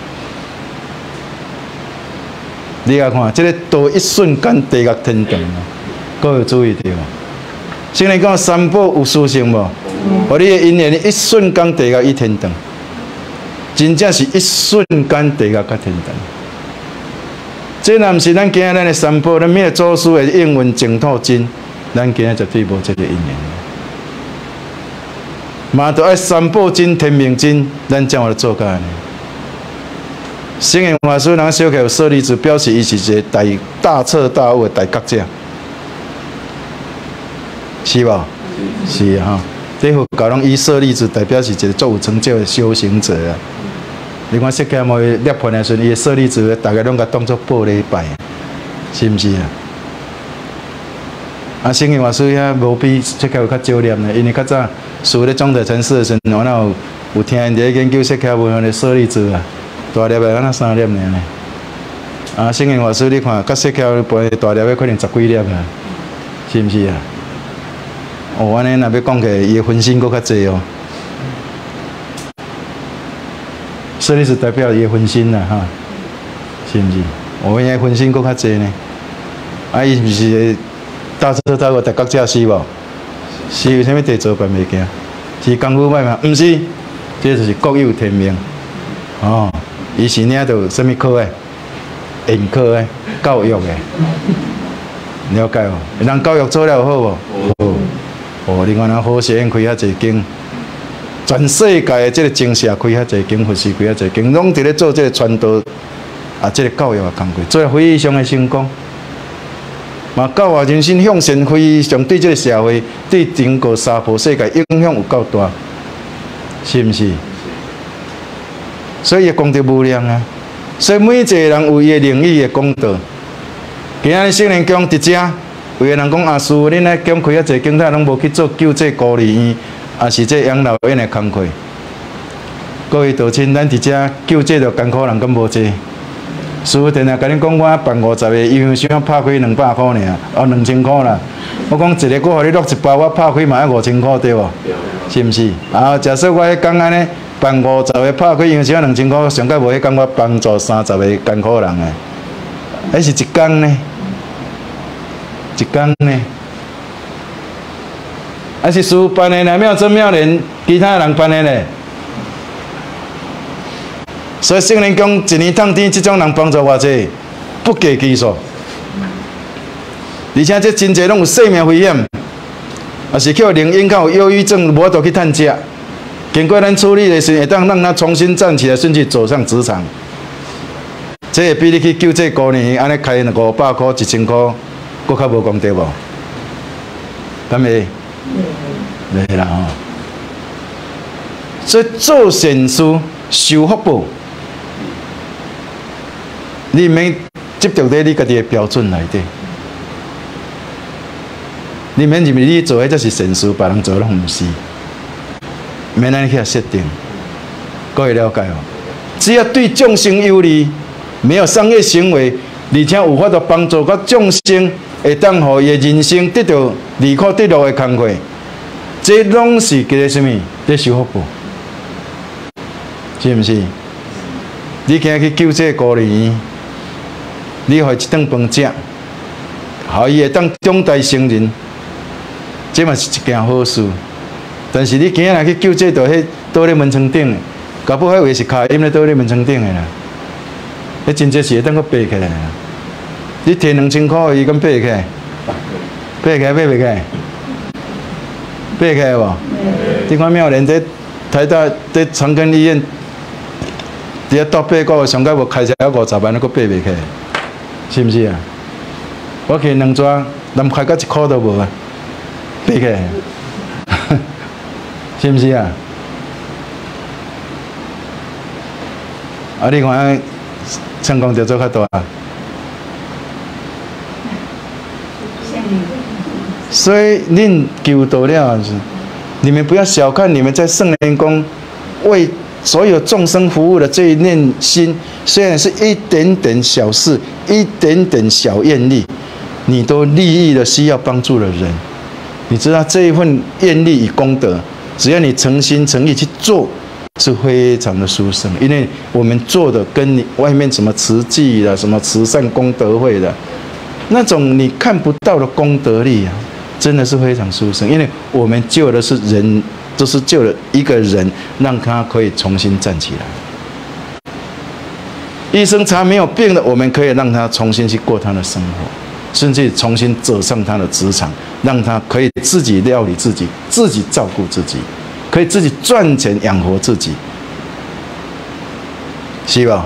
你甲看，即、这个道一瞬间地狱天堂，各位注意着。圣灵讲三宝有殊胜无？互你的因缘一瞬间地狱与天堂，真正是一瞬间地狱甲天堂。这若毋是咱今仔咱的三宝，咱咩祖师的应运净土真， 咱今日绝对无这个因缘。嘛，着爱三宝真、天命真，咱才会做到安尼。圣严法师人小可有舍利子，表示伊是一个大大彻大悟的大觉者，是无？是啊，哈。这佛教拢以舍利子代表是一个足有成就的修行者啊。你看释迦牟尼涅槃的时阵，伊的舍利子，大家拢甲当作宝礼拜，是毋是啊？啊，圣严法师遐无比释迦有较少念呢，因为较早属咧总台禅师的时阵，我那有有听因伫研究释迦牟尼的舍利子啊，大粒的敢若三粒尔呢。啊，圣严法师你看，甲释迦牟尼大粒的可能十几粒啊，是毋是啊？哦，安尼若要讲起来，伊的分身搁较济哦。舍利子代表伊的分身啦，哈，是毋是？哦，伊的分身搁较济呢。啊，伊是毋是大彻大悟大觉者是无？是有啥物地做办袂行？是功夫歹嘛？毋是，这就是各有天命。哦，伊是领导啥物科的？研科的、教育的，了解无？人教育做了好无？好。哦，你看咱好学院开遐侪间，全世界的这个精舍开遐侪间，佛寺开遐侪间，拢伫咧做这个传道啊，这个教育的工作，做得非常的成功。嘛，教化人心向善，非常对这个社会、对整个娑婆世界影响有够大，是毋是？所以功德无量啊！所以每一个人有伊的领域的功德。今仔日圣严宫伫遮。有个人讲阿师，恁咧讲开遐济经台，拢无去做救济孤儿院，也是这养老院的工课。各位道亲，咱伫遮救济着艰苦人，敢无济？师傅定定甲恁讲，我办五十个，医院想拍开两百块尔，哦两千块啦。我讲一个，我互你落一包，我拍开嘛要五千块对无？是毋是？啊，假设我迄讲安尼办五十个拍开，医院想两千块，上届无迄讲我帮助三十个艰苦人诶，迄是一工呢？一工呢，还是师父办的呢？妙真妙莲，其他人办的呢？所以圣严宫一年当天，这种人帮助偌济，不计其数。而且这真济拢有生命危险，也是叫灵婴较有忧郁症，无法度去趁食。经过咱处理的时候，会当让他重新站起来，甚至走上职场。这会比你去救这孤年，安尼开五百块、一千块。佫较无功德无？敢会？袂啦吼。所以做善事受福报，你免执着在你家己的标准内底。你免认为你做的这是善事，别人做拢毋是。免安尼去设定，各位了解哦。只要对众生有利，没有商业行为，而且有法度帮助到众生。会当互伊人生得到利可得乐的工课，这拢是叫做什么？在修福报，是毋是？你今日去救这孤儿院，你互伊一顿饭食，互伊会当长大成人，这嘛是一件好事。但是你今日去救这，就迄倒咧门窗顶，搞不好迄位是卡因咧倒咧门窗顶的啦，迄真济是会当佫爬起来啦。你摕两千块，伊敢爬起来？爬起来，爬袂起来？爬起来无？你看妙莲在台大在长庚医院，伫遐倒八个月，上届无开车要五十万，佫爬袂起来，是毋是啊？我去两抓，连开到一箍都无啊，爬起来，是毋是啊？啊，你看成功就做较大。所以，恁求道了，你们不要小看你们在圣严宫为所有众生服务的这一念心，虽然是一点点小事，一点点小愿力，你都利益了需要帮助的人。你知道这一份愿力与功德，只要你诚心诚意去做，是非常的殊胜。因为我们做的跟你外面什么慈济的、什么慈善功德会的，那种你看不到的功德力啊。真的是非常殊胜，因为我们救的是人，都是救了一个人，让他可以重新站起来。医生查没有病的，我们可以让他重新去过他的生活。 甚至重新走上他的职场，让他可以自己料理自己，自己照顾自己，可以自己赚钱养活自己，是吧？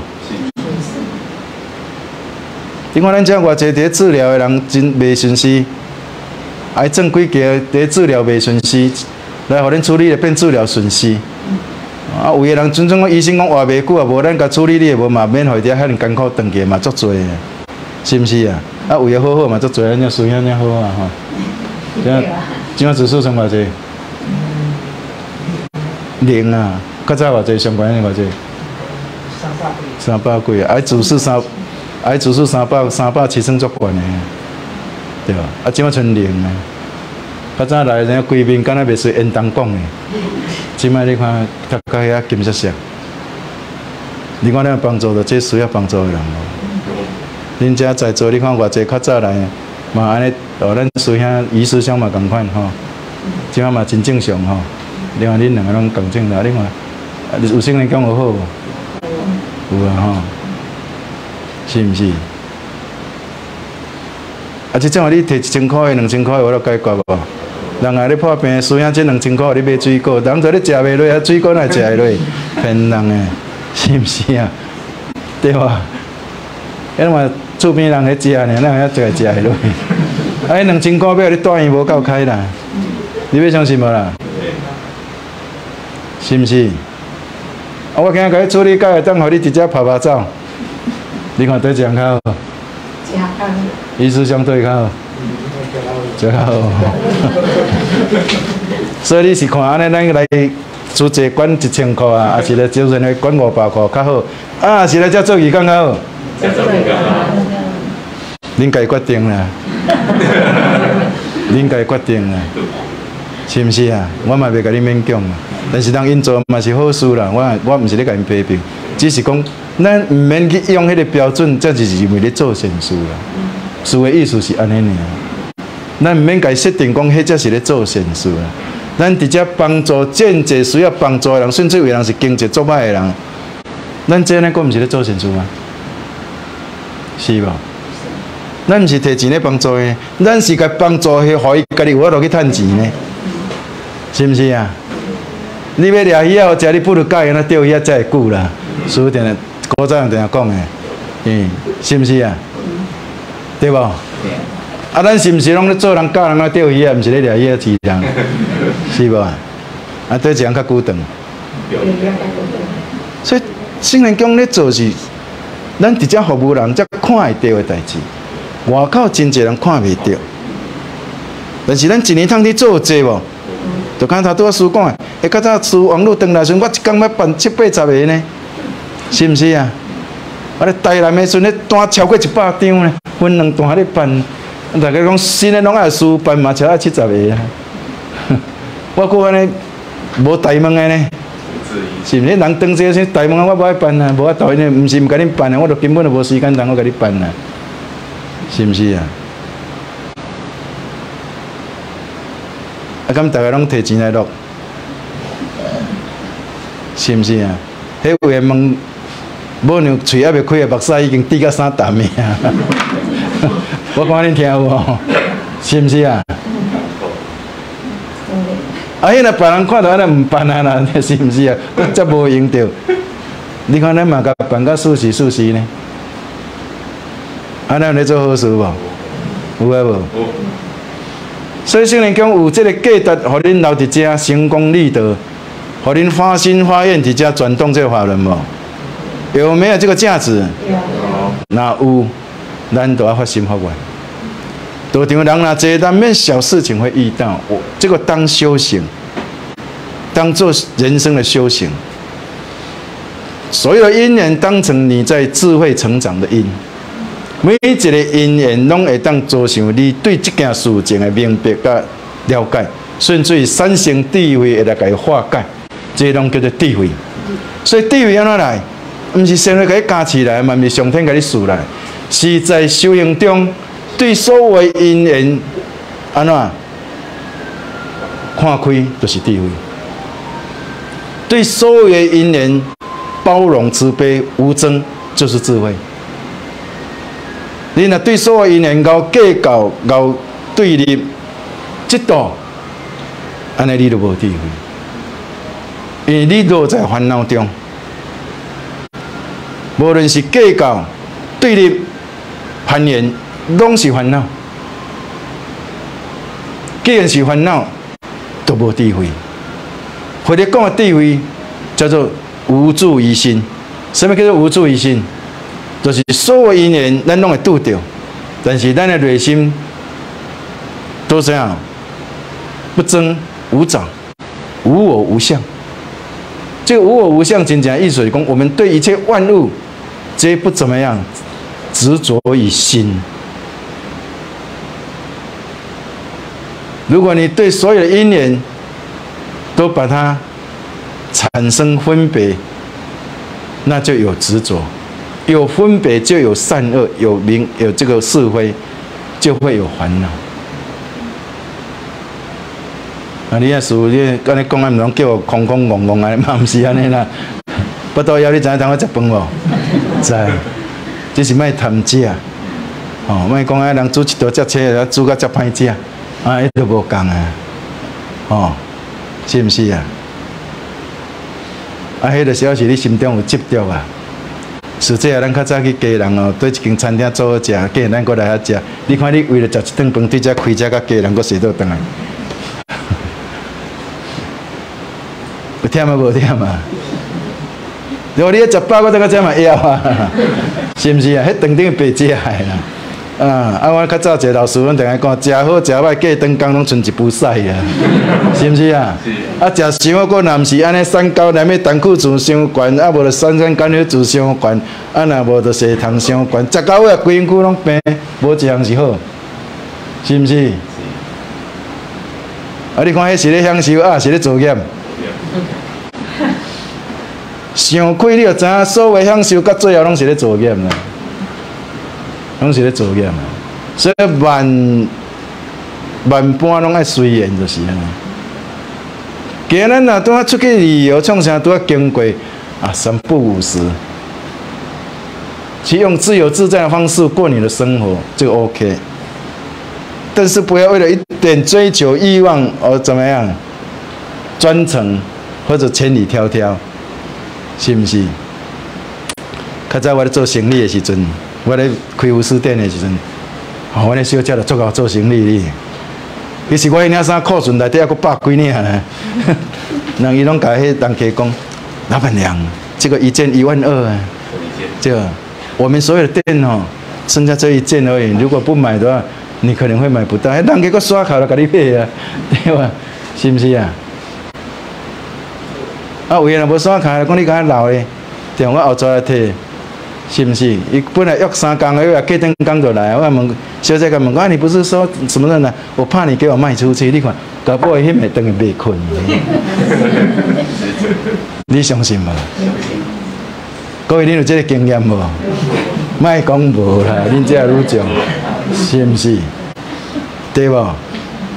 你看咱这偌济伫治疗的人真袂顺势，癌症几期伫治疗袂顺势，来互恁处理就变治疗顺势。啊，有个人阵阵讲医生讲活袂久啊，无咱甲处理你也无嘛免互伊遐尔艰苦长期嘛足多的，是毋是啊？啊，有个好好嘛足多，咱遮孙仔好啊吼。今今仔指数算偌济？零啊，较早偌济上悬的偌济？三百几。三百几啊！癌指数三，癌指数三百三百七算足悬的，对吧？啊，即摆剩零啊。较早来人家规面敢若袂随烟筒讲的。即摆你看，读到遐金色色，你看咱有帮助的，这需要帮助的人无？恁遮在座，你看偌济较早来，嘛安尼，哦，咱师兄、医师兄嘛共款吼，即摆嘛真正常吼。另外恁两个拢共正啦，你看，有心人讲有好无？有啊吼，是毋是？啊，即种话你摕一千块的、两千块的，我都解决无？人啊，咧破病，师兄这两千块，你买水果，人做咧食袂落，啊，水果哪会食会落？骗人诶，是毋是啊？对吧？因为厝边人咧食呢，咱遐食会食会落。啊，两千块要你带伊无够开啦，你要相信无啦？是毋是？啊，我今仔甲你处理解，等互你直接拍拍走。你看对怎较好？真好。医师相对较好。最好，所以你是看安尼，咱来出济管一千块啊，还是来招人来管五百块较好？啊，还是来遮做义工较好？恁家决定啦，恁家决定啦，是毋是啊？我嘛袂甲你勉强啊，但是人因做嘛是好事啦，我我毋是咧甲因批评，只是讲咱毋免去用迄个标准，这就是认为咧做善事啦。事的意思是安尼尔。咱毋免家设定讲，迄才是咧做善事啦。咱直接帮助间接需要帮助的人，甚至有人是经济作歹的人，咱这呢，佫毋是咧做善事吗？是无？咱毋是摕钱咧帮助的，咱是甲帮助迄，互伊家己有法度去趁钱呢，是毋是啊？你要掠鱼啊，食你不如教伊安怎钓鱼啊，才会久啦。所以定定古早人定定讲的，嗯，是毋是啊？对无？啊，咱是毋是拢咧做人教人啊钓鱼啊？毋是咧掠鱼啊饲人，是无？啊，对一项较久长。所以圣人讲咧做是，咱直接服务人才看会到的代志。外口真侪人看袂到，但是咱一年通去做济无？就看头拄我书讲的，诶，较早书网络登来时，我一工要办七八十个呢，是毋是啊？啊，咧台南的时阵咧单超过一百张呢，分两单咧办。大家讲新的拢爱书办嘛，超爱七十个啊！我讲安尼无大门的呢，是毋是？人登这些大门啊，我无爱办啊，无法度呢，毋是毋甲恁办啊，我就根本就无时间通我甲你办啊，是毋是啊？啊，咁大家拢摕钱来落，是毋是啊？迄位问某娘喙还未开，目屎已经滴到三啖的啊！我讲恁听有无？是毋是啊？啊，迄若别人看到安尼毋办啊啦，是毋是啊？则无用着。你看咱嘛甲办甲四时四时呢？啊，咱有咧做好事无？有啊无？所以圣人讲有即个价值，互恁留伫遮成功立德，互恁发心发愿伫遮转动这个法轮无？有没有这个价值？有。那有。咱都要发心发愿，道场人若这难免小事情会遇到，我这个当修行，当做人生的修行，所有的因缘当成你在智慧成长的因，每一个因缘拢会当造成你对这件事情的明白甲了解，甚至于产生智慧会来甲伊化解，这拢叫做智慧。所以智慧安怎来？毋是先来甲伊加起来，嘛毋是上天甲你赐来。是在修行中，对所有因缘安怎看开，就是智慧；对所有的因缘包容、慈悲、无争，就是智慧。 你若对所有因缘搞计较、搞对立、嫉妒，安尼你就无智慧，因为你落在烦恼中。无论是计较、对立、攀缘，拢是烦恼。既然是烦恼，都无智慧。或者讲的智慧，叫做无住于心。什么叫做无住于心？就是所有因缘，咱拢会拄到，但是咱的内心都这样，不增无长，无我无相。这个无我无相，真正意思是讲，我们对一切万物，皆不怎么样执着于心。如果你对所有的因缘都把它产生分别，那就有执着。有分别就有善恶，有明有这个是非，就会有烦恼。啊，你啊，师父，你刚才讲啊，唔通叫我空空戆戆啊，嘛唔是安尼啦。不到要你知影当我食饭无？知，只是莫贪食。哦，莫讲啊，人煮一道只车，煮甲只歹食，啊，伊就无共啊。哦，是毋是啊？啊，迄个小是你心中有执着啊。实际啊，咱较早去家人哦，对一间餐厅做好食，既然咱过来遐食，你看你为了食一顿饭，对遮开遮甲家人，搁踅倒转来，有忝啊无忝啊？如果你食饱，我再搁遮嘛枵啊，是毋是啊？迄顿顶白食的啦。啊，啊，我较早一个老师，阮定个讲，食好食歹，过顿工拢剩一步屎啊，是毋是啊？啊，食伤啊，佫若毋是安尼，三高内面胆固醇伤悬，啊，无就三酸甘油酯伤悬，啊，若无就血糖伤悬，食到尾啊，规身躯拢病，无一项是好，是毋是？啊，你看，迄是咧享受，啊，是咧作业。想开，你就知影，所有享受到最后拢是咧作业啦。拢是咧作业嘛，所以万万般拢爱随缘，就是安尼。今日咱若拄啊出去旅游，创啥拄啊经过啊三不五时，去用自由自在的方式过你的生活，这个 OK。但是不要为了一点追求欲望而怎么样，专程或者千里迢迢，是毋是？较早我咧做生意的时阵。我咧开服饰店的时阵，哦，我咧小姐就足够做生意哩。其实我迄领衫库存内底还佫百几领呢。人伊拢甲迄人客讲，老板娘，这个一件一万二啊。这个我们所有的店哦，剩下这一件而已。如果不买的话，你可能会买不到。迄人客佫刷卡了，甲你买啊，对吧？是毋是啊？啊，有诶人无刷卡，讲你敢老咧，对，我后再来摕。是不是？伊本来约三工的，又隔天工就来。我问小姐，甲问讲，你不是说什么的呢？我怕你给我卖出去，你看，搞不好迄暝等于袂困。你相信无？各位，你有这个经验无？莫讲无啦，恁这女将，是毋是？对无？啊，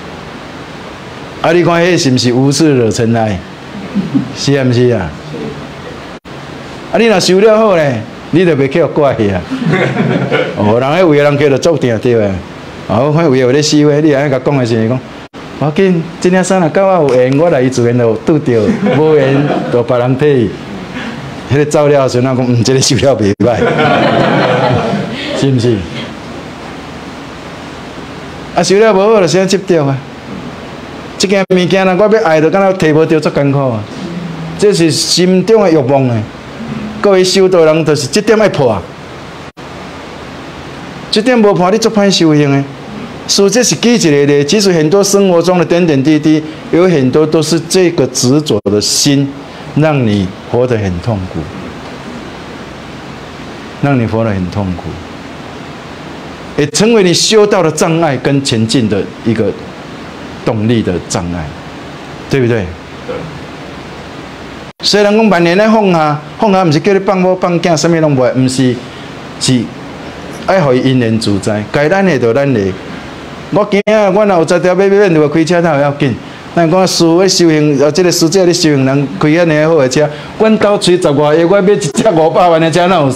你看迄是毋是无事惹尘埃？是啊，毋是啊？啊，你若收了好咧。你就袂去互怪去啊！哦，人迄有诶人叫做做定对啊。哦，迄有诶有咧死话，你安尼甲讲诶时阵讲，我紧，即领衫若到我有缘，我来伊自然就拄着；无缘就别人替伊。迄个走了时阵，我讲，嗯，即个收了袂歹，是毋是？啊，收了无好，就先执着啊。即件物件若我要爱，就敢若摕无着，足艰苦啊。这是心中诶欲望诶。各位修道人，就是这点要破，这点无破，你足歹修行的。所以这是记一个的。其实很多生活中的点点滴滴，有很多都是这个执着的心，让你活得很痛苦，让你活得很痛苦，也成为你修道的障碍跟前进的一个动力的障碍，对不对？虽然讲万年咧放下，放下毋是叫你放某放囝，啥物拢袂，毋是，是爱互伊因缘自在，该咱的就咱的。我惊啊，我若有十条要免就开车，哪有要紧？咱讲师傅修行，啊，即个师姐咧修行人开遐尼好的车，阮兜吹十外个，我买一只五百万的车，哪有啥？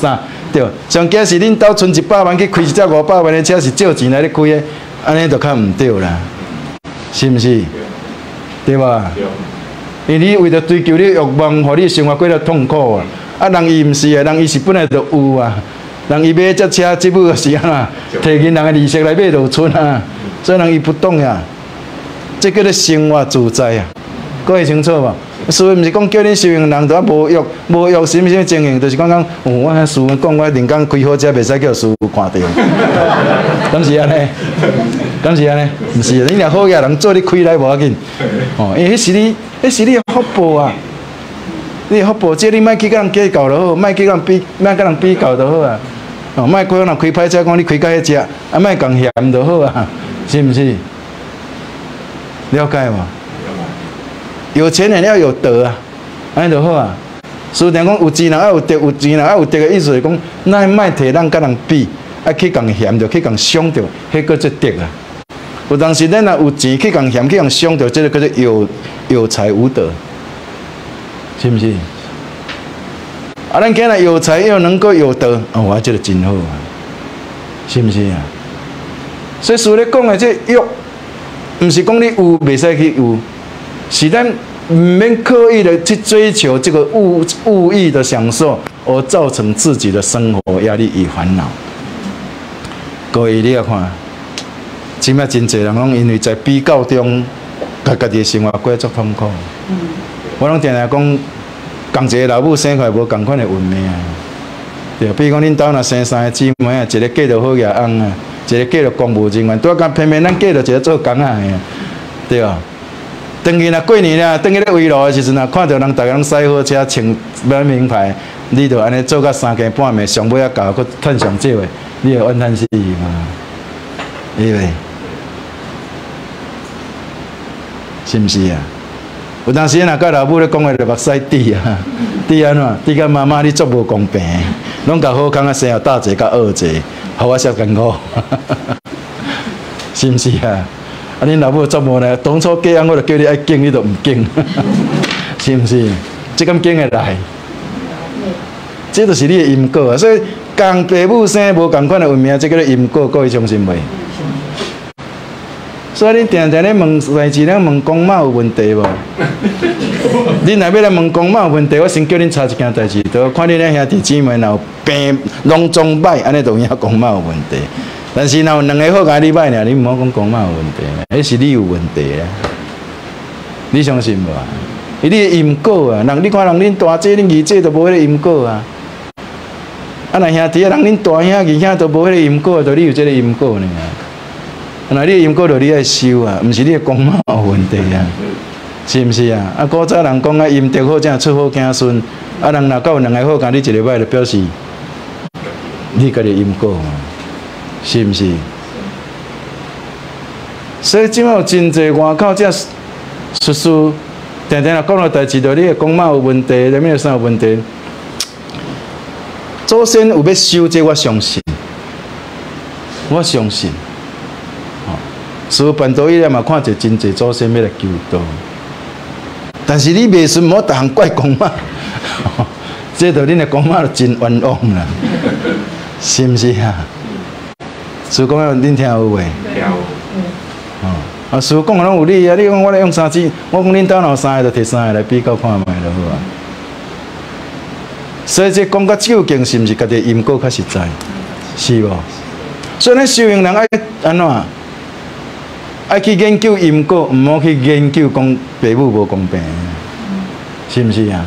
对，上假是恁兜存一百万去开一只五百万的车，是借钱来咧开的，安尼就较毋对啦，是毋是？对吧？因为你为着追求你欲望，互你生活过得痛苦啊！啊，人伊毋是啊，人伊是本来就有啊，人伊买只车，即母是安那，摕银行的利息来买就有剩啊，所以人伊不懂呀，这叫做生活自在啊，各位清楚无？师父毋是讲叫恁修行人都啊无欲无欲什么什么经营，就是讲讲，哦，我遐师父讲我人工开好车，袂使叫师父看到，敢是安尼？敢是安尼？毋是，你若好嘢人做你开来无要紧，哦，因为迄是你，迄是你的福报啊，你的福报，即你莫去甲人计较就好，莫去甲人比，莫甲人比较就好啊，哦，莫可能开歹车，讲你开到迄只，啊，莫共嫌就好啊，是毋是？了解无？有钱人要有德啊，安尼就好啊。虽然讲有钱人要有德，有钱人要有德的意思是讲，咱莫摕咱甲人比，啊去共嫌着，去共伤着，迄个做德啊。有当时咱若有钱去共嫌，去共伤着，这个叫做有有财无德，是毋是？啊，咱今日有财又能够有德，哦，我这个真好啊，是毋是啊？所以师父咧讲的这欲，毋是讲你有袂使去有。是咱唔免刻意的去追求这个物物欲的享受，而造成自己的生活压力与烦恼。各位你要看，即摆真侪人拢因为在比较中，家家己的生活过足痛苦。嗯、我拢定定讲，共一个老母生出来无共款的运命啊。对，比如讲恁兜若生三个姊妹啊，一个嫁着好野翁啊，一个嫁着公务人员，拄啊偏偏咱嫁着一个做工仔的，对啊。当去若过年啦，当去咧围炉的时阵啊，看到人逐个人驶好车，穿买名牌，你着安尼做到三更半暝，上尾啊搞佫趁上少的，你会怨叹死嘛？对袂？是毋是啊？有当时若甲老母咧讲话，就目屎滴啊，滴安怎？滴甲妈妈你足无公平，拢甲好康啊生后大济甲二济，互我少艰苦，是毋是啊？啊！恁老母做无呢？当初嫁人我就叫你爱敬，你都唔敬，是毋是？即咁敬会来，这就是你的因果啊！所以，共父母生无共款的运命，这叫做因果，各位相信袂？所以恁定定咧问代志，咧问公妈有问题无？恁若要来问公妈有问题，我先叫恁查一件代志，就看恁咧兄弟姊妹若有病拢总歹，安尼就影公妈有问题。但是若有两个好甲你歹呢，你毋好讲公妈有问题，迄是你有问题啊！你相信无啊？伊你的因果啊，人你看人恁大姐、恁二姐都无迄个因果啊。啊，若兄弟啊，人恁大兄、二兄都无迄个因果，就你有即个因果呢。那你的因果就你爱修啊，毋是你的公妈有问题啊，是毋是啊？啊，古早人讲啊，阴德好才出好子孙，啊，人若够有两个好，甲你一个歹，就表示你家己因果嘛。是毋是？所以即摆有真侪外口遮叔叔，定定若讲到代志，着你的公妈有问题，人咩啥有问题？祖先有要修，这我相信，我相信。哦，所以办道以来嘛，看者真侪祖先要来求道，但是你袂顺，莫逐项怪公妈，这着恁的公妈就真冤枉啦，是毋是啊？师父讲恁听有袂？有。哦，啊，师父讲的拢有理啊！你讲我咧用三支，我讲恁兜若有三个，就摕三个来比较看卖就好啊。所以这讲到究竟是毋是家己因果较实在？是无？所以咱修行人爱安怎？爱去研究因果，毋好去研究讲父母无公平，是毋是啊？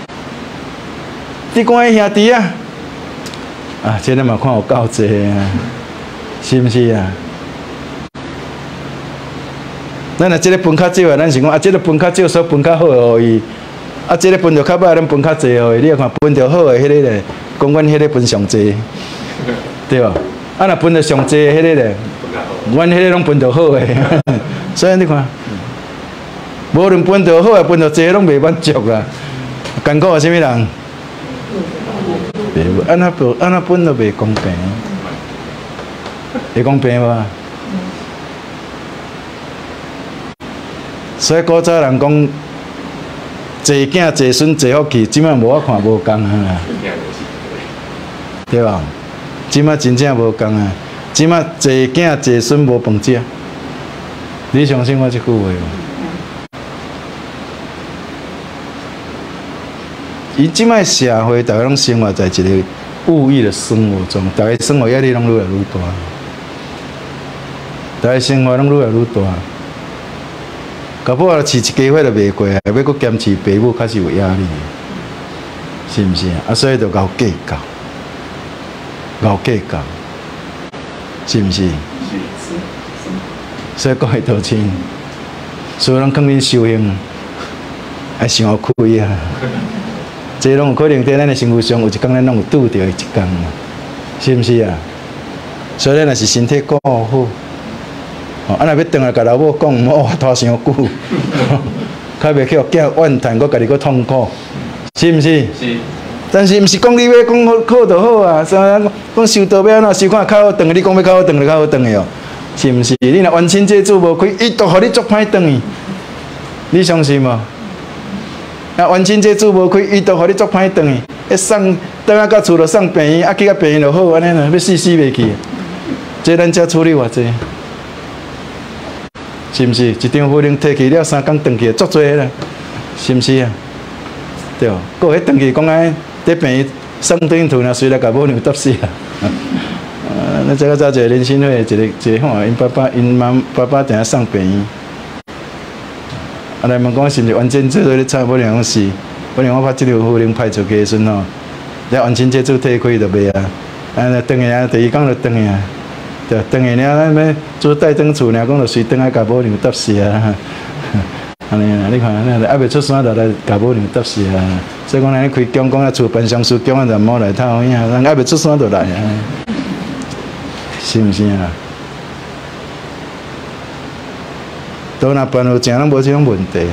你讲迄兄弟啊，啊，这个嘛看有够济啊！是毋是啊？咱若即个分较少啊，咱是讲啊，即个分较少，所以分较好互伊；啊，即个分着较歹，咱分较济互伊。你要看分着好的迄个咧，讲阮迄个分上济，对吧？啊，若分着上济的迄个咧，阮迄个拢分着好的，所以你看，无论分着好诶，分着济拢袂满足啊。艰苦啊，啥物人？袂，安那分安那分都袂公平。会公平无？所以古早人讲，济囝济孙济福气，即摆无我看无共啊。 对吧？即马真正无共啊！即马坐囝坐孙无饭食，你相信我即句话无？伊即摆社会，大家拢生活在一个物欲的生活中，大家生活压力拢愈来愈大，大家生活拢愈来愈大。搞不好饲一家伙都袂过，还要搁兼饲爸母，较是有压力，是毋是啊？啊，所以就搞计较，搞计较，是毋是？所以各位道亲，所以咱肯定修行，爱想开啊。这拢有可能在咱的生活上有一天咱拢有拄到的一天嘛，是毋是啊？所以咱若是身体顾好，哦，啊若要转来甲老母讲，莫话拖伤久，较袂去互囝怨叹，搁家己搁痛苦，是毋是？是。但是毋是讲你要讲好好就好啊？啥讲修道要安怎修看较好转，你讲要较好转就较好转的哦，是毋是？你若冤亲债主无开，伊都互你足歹转去，你相信无？啊，冤亲债主无开，伊都互你足歹转去，一送倒啊到厝就送病院，啊去到病院就好，安尼啦，要死死袂去。这咱遮处理偌济，是毋是？一张夫人摕去了三工转去，足济啦，是毋是啊？对，搁有迄转去讲安，伫病院送转去厝，若随来甲母娘搭死啊！啊，咱这个早一个人心会，一个一个吼，因爸爸因妈爸爸定下送病院。啊！来问讲是毋是冤亲债主咧吵？母娘讲是，母娘我把即条夫人派出去的时阵吼，了冤亲债主退开就袂啊，啊，转去啊，第二工就转去啊，对，转去了，咱要做带转厝，尔讲就随转来甲母娘搭死啊，安尼啊，你看，咱还袂出山就来甲母娘搭死啊，所以讲咱开讲讲啊，厝办相思讲啊，就莫来偷影，咱还袂出山就来啊，是毋是啊？都若办有正，拢无即种问题啊，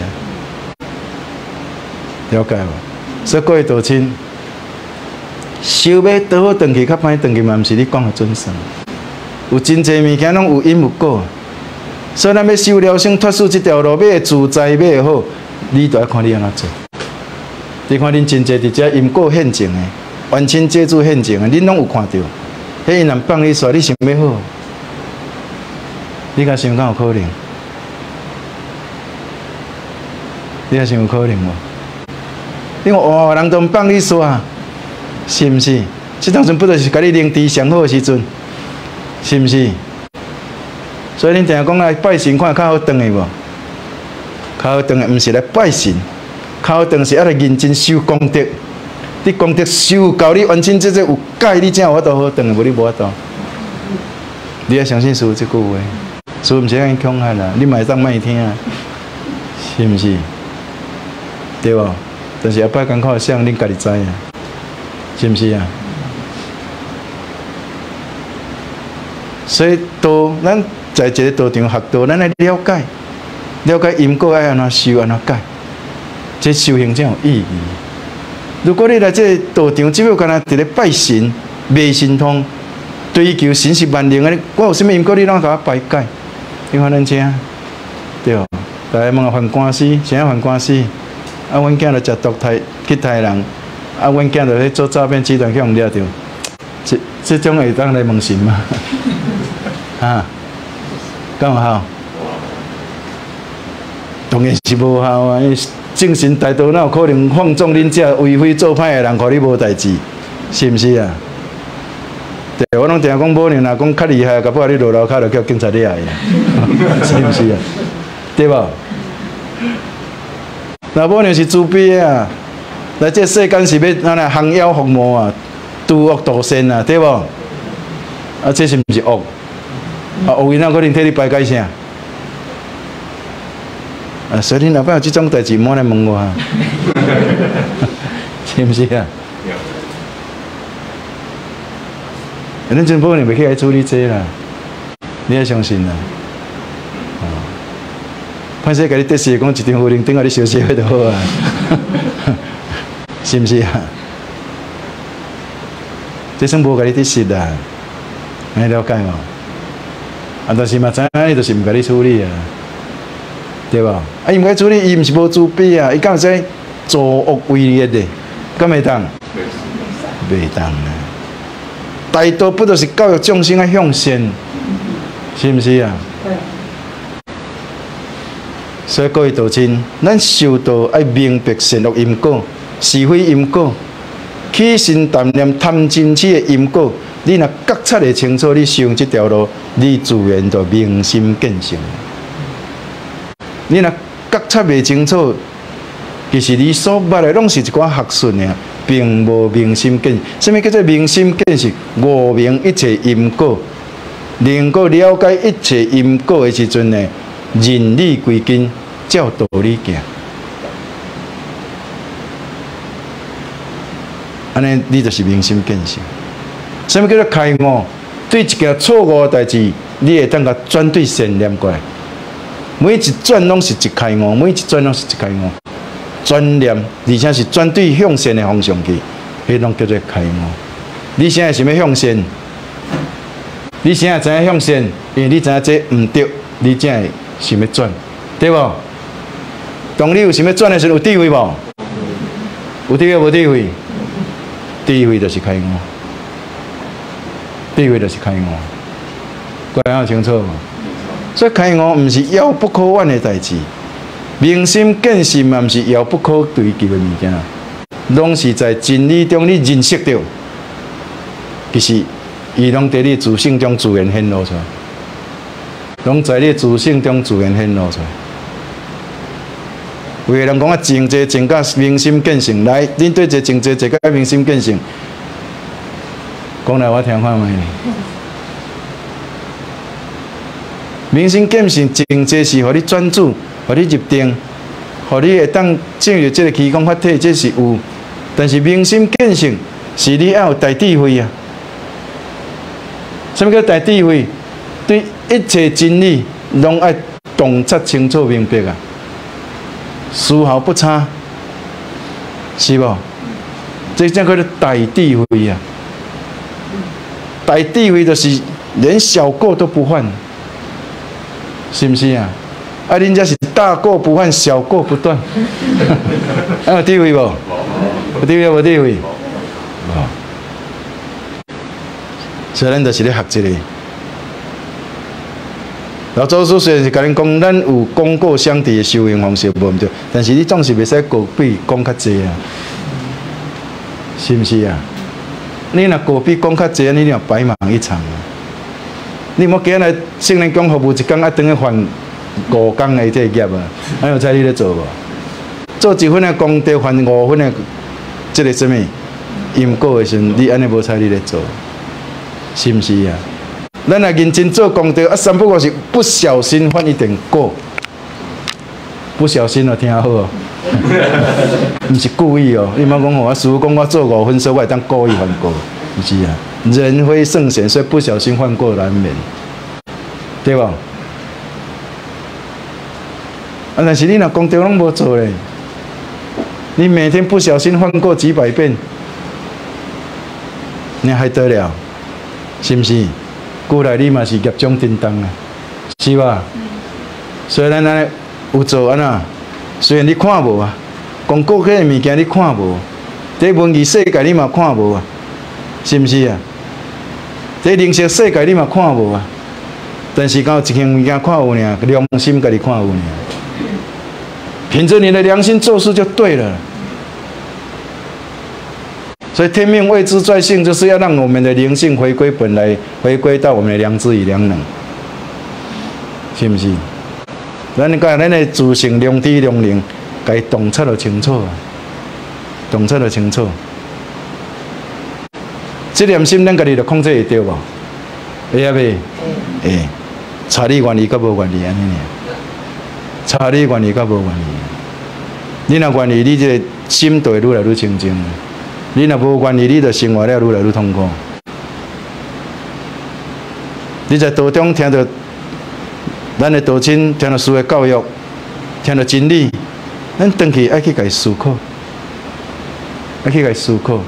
了解无？所以各位道亲，修要倒好转去，较歹转去嘛，毋是你讲的准算。有真济物件拢有因有果，所以咱要修了生脱出即条路，要会自在，要会好，你都要看你安怎做。你看恁真济伫遮因果现前的，冤亲债主现前的，恁拢有看到。迄因若放你煞，你想要好，你敢想敢有可能？你也想有可能无？你看哇，人都放你煞，是毋是？即当阵不就是甲你灵trí上好的时阵，是毋是？所以恁定定讲来拜神看较好转去无？较好转的毋是来拜神，较好转是爱来认真修功德。你功德修够，你冤亲债主有解，你才有法度好转的，无你无法度。你要相信师父即句话，师父毋是安尼恐吓啦，你嘛会当莫听啊，是毋是？对无？但是后摆艰苦的想，恁家己知啊，是毋是啊？所以道，咱在一个道场学道，咱来了解，了解因果爱安怎修，安怎解，这修行才有意义。如果你来这个道场，只要干那伫咧拜神、卖神通、追求神是万能的，我有啥物因果，你拢甲我排解，你看咱这，对哦。大家问犯官司，啥犯官司？啊，阮囝就食毒害去害人，啊，阮囝就去做诈骗集团去互掠着，这这种会当来问神吗？啊，敢有效？当然是无效啊！因为正神大道哪有可能放纵恁遮为非作歹的人，互你无代志，是毋是啊？对，我拢定讲母娘若讲较厉害，搞不好你落楼骹就叫警察掠去，是毋是啊？对无？那母娘是慈悲的啊，来这世间是要安尼降妖伏魔啊，除恶度善啊，对无？啊，这是毋是恶？啊，恶因哪可能替你排解啥？啊，所以恁后摆有即种代志，莫来问我啊，是毋是啊？恁真母娘袂去来处理这啦，你要相信啦。歹势，甲你得势讲一张夫人等下你烧烧就好啊，是毋是啊？这算无甲你得势啦，你了解无？啊，但是嘛，知影伊就是毋甲你处理啊，对无？啊，伊毋甲处理，伊毋是无慈悲啊，伊敢会使作恶为劣的，敢会当？袂当啊！ 大道不就是教育众生啊向善，是毋是啊？对。所以各位道亲，咱修道爱明白善恶因果、是非因果、起心动念贪嗔痴的因果，你若觉察得清楚，你修这条路，你自然就明心见性。你若觉察袂清楚，其实你所捌的拢是一寡学术尔，并无明心见。什么叫做明心见性？悟明一切因果，能够了解一切因果的时阵呢，人理归根，照道理行。安尼，你就是明心见性。什么叫做开悟？对一件错误的代志，你会当甲转对善念过来。每一转拢是一开悟，每一转拢是一开悟。转念，而且是转对向善的方向去，迄拢叫做开悟。你现在想要向善，你现在知影向善，因为你知影这毋对，你才会想要转，对无？当你有想要转的时候，有智慧无？有智慧无智慧？智慧就是开悟，智慧就是开悟，各位有清楚无？所以开悟毋是遥不可挽的代志。明心见性嘛，毋是遥不可追求的物件，拢是在真理中你认识到，其实伊拢在你自性中自然显露出来，拢在你自性中自然显露出来。有个人讲啊，静坐静甲明心见性，来，恁对这静坐坐甲明心见性，讲来我听看卖。明心见性静坐是互你专注。互你入定，互你会当进入这个气功法体，这是有。但是明心见性，是你要有大智慧啊。什么叫大智慧？对一切真理，拢爱洞察清楚明白啊，丝毫不差，是无？这叫做大智慧啊。大智慧就是连小过都不犯，是不是啊？啊，恁这是大过不犯，小过不断，啊，有智慧无？有智慧无？智慧？无。所以咱就是咧学这个。老祖师虽然是甲恁讲，咱有功过相抵的修行方式无毋对，但是你总是袂使高比讲较济啊，是毋是啊？你若高比讲较济，你就白忙一场啊！你莫今日圣人讲服务一工，啊，等于还五工的这业啊！安有猜你咧做无？做一分的功德还五分的这个什么因果的时阵，你安尼无猜你咧做，是毋是啊？咱若认真做功德，啊，三不过是不小心犯一点过，不小心哦，听好哦，毋是故意哦。你莫讲我师父讲我做五分，所以我会当故意犯过，毋是啊。人非圣贤，所以不小心犯过难免，对吧？啊，但是你若功德拢无做咧，你每天不小心犯过几百遍，你还得了？是毋是？古来你嘛是业障叮当啊，是吧？虽然咱有做安那，虽然你看无啊，讲过去的物件你看无，在文艺世界你嘛看无啊，是毋是啊？在灵性世界你嘛看无啊，但是到一件物件看有呢，良心家己看有呢，凭着你的良心做事就对了。所以天命谓之在性，就是要让我们的灵性回归本来，回归到我们的良知与良能，是不是？咱甲咱的自性良知良能，该洞察就清楚啊，洞察就清楚。这念心咱家己就控制会到无？会啊未？会。查你愿意甲无愿意安尼尔？查你愿意甲无愿意？你若愿意，你这个心就会愈来愈清净。你若无愿意，你就生活了愈来愈痛苦。你在道中听到咱的道亲，听到师的教育，听到真理，咱回去爱去家思考，爱去家思考。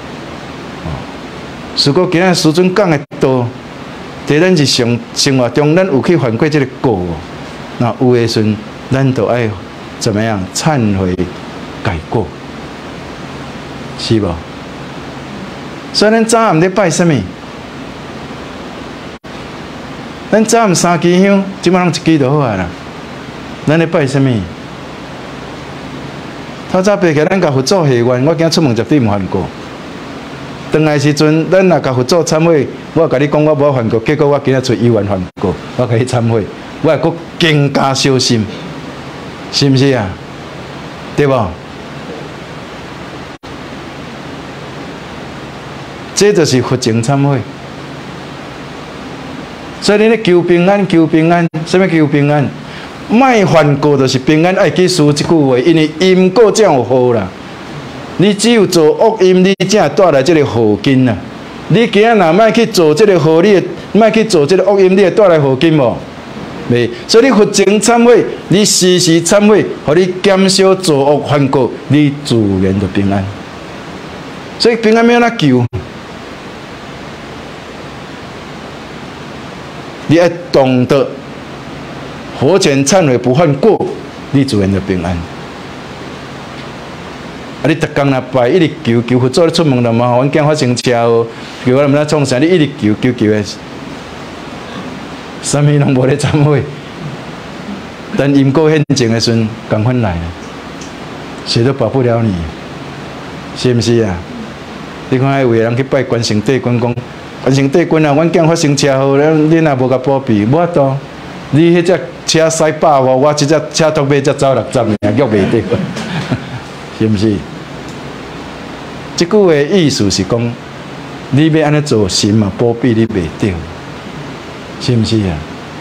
如果今日师尊讲的道，在咱日常生活中，咱有去犯过这个过，那有的时阵，咱就爱怎么样忏悔改过。是无？所以咱早暗咧拜什么？ 咱早暗三支香，即摆拢一支就好啊啦。咱咧拜什么？透早爬起，咱甲佛祖下愿，我今出门绝对毋犯过。转来时阵，咱若甲佛祖忏悔，我甲你讲我无犯过，结果我今仔出医院犯过，我甲你忏悔，我会阁更加小心，是毋是啊？对无？这就是佛前忏悔。所以你咧求平安，求平安，什么求平安？莫犯过就是平安，爱记输即句话，因为因果才有好啦。你只有做恶因，你才会带来这个祸根啊！你今仔若莫去做这个好，你莫去做这个恶因，你会带来祸根无？袂。所以你佛前忏悔，你时时忏悔，互你减少做恶犯过，你自然就平安。所以平安要哪求？你要懂得佛前忏悔不犯过，你自然就平安。啊！你逐工若拜，一直求求佛祖，你出门就嘛，阮囝发生车祸，求我毋知创啥，你一直求求求的，啥物拢无咧忏悔。等因果现前的时阵，共款来了，谁都保不了你，是毋是啊？你看迄有个人去拜关圣帝君，讲关圣帝君啊，阮囝发生车祸，你若无甲保庇，无法度。你迄只车驶百外，我即只车托马才走六十年，约袂得。是毋是？即句话意思是讲，你要安尼做，神嘛保庇你袂着，是毋是啊？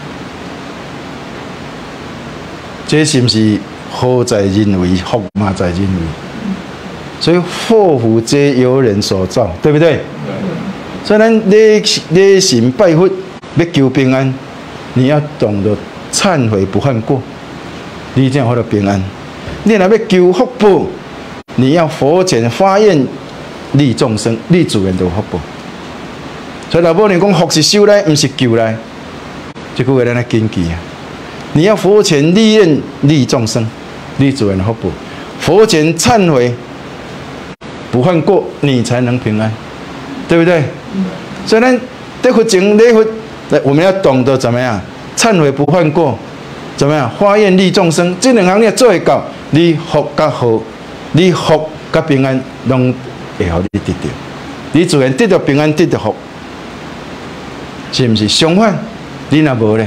这是毋是好在人为，福嘛在人为？所以祸福皆由人所造，对不对？所以咱礼礼神拜佛，要求平安，你要懂得忏悔不犯过，你才有法度平安。你若要求福报，你要佛前发愿利众生，你自然就有福报。所以老母娘讲，福是修来，毋是求来。这句话咱来谨记啊！你要佛前利愿利众生，你自然有福报。佛前忏悔不犯过，你才能平安，对不对？所以咱在佛前礼佛，我们要懂得怎么样忏悔不犯过，怎么样发愿利众生，这两行你要做会到，你福甲好。你福甲平安拢会互你得到，你自然得到平安，得到福，是毋是？相反，你若无咧，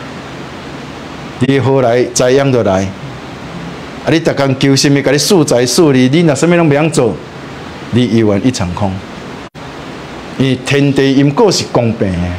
你好来灾殃就来。啊，你逐工求什么？甲你数财数利，你若什么拢袂晓做，你永远一场空。因为天地因果是公平的，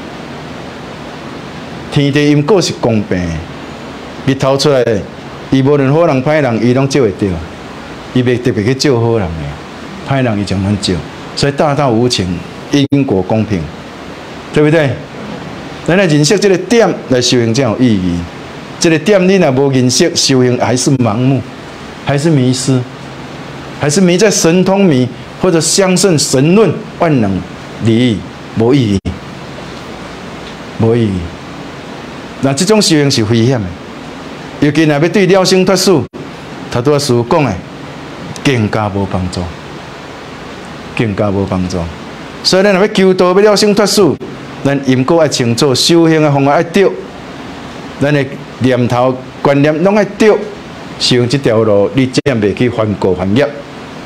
天地因果是公平的，日头出来，伊无论好人歹人，伊拢照会到。伊袂特别去照好人的，歹人伊就难照，所以大道无情，因果公平，对不对？咱来认识这个点来修行才有意义。这个点你若无认识，修行还是盲目，还是迷失，还是迷在神通迷，或者相信神论万能离异，无意义，无意义。那这种修行是危险的，尤其若要对了生脱死，他拄啊师父讲的。更加无帮助，更加无帮助。所以咱若要求道，要了生脱死，咱因果要清楚，修行的方法要对，咱的念头观念拢要对。修行这条路，你才袂去犯过犯业。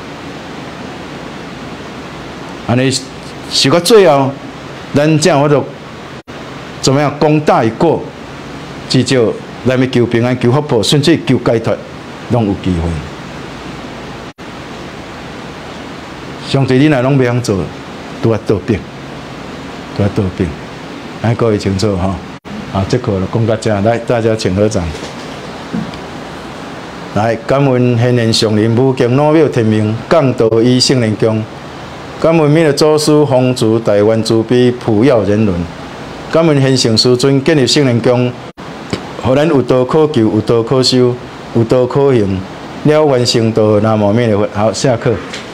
安尼修到最后，咱才有法度怎么样功大于过？至少咱要求平安、求福报，甚至求解脱，拢有机会。上帝，你若拢袂晓做，拄啊倒病，拄啊倒病，哎，各位清楚哈。啊，这课就讲到这，来，大家请合掌。来，感恩现年上人武经老庙天明降道依圣灵宫，感恩弥勒祖师弘主台湾慈悲普耀人伦，感恩现成师尊建立圣灵宫，互咱有道可求，有道可修，有道可行，了完成道。南无弥勒佛。好，下课。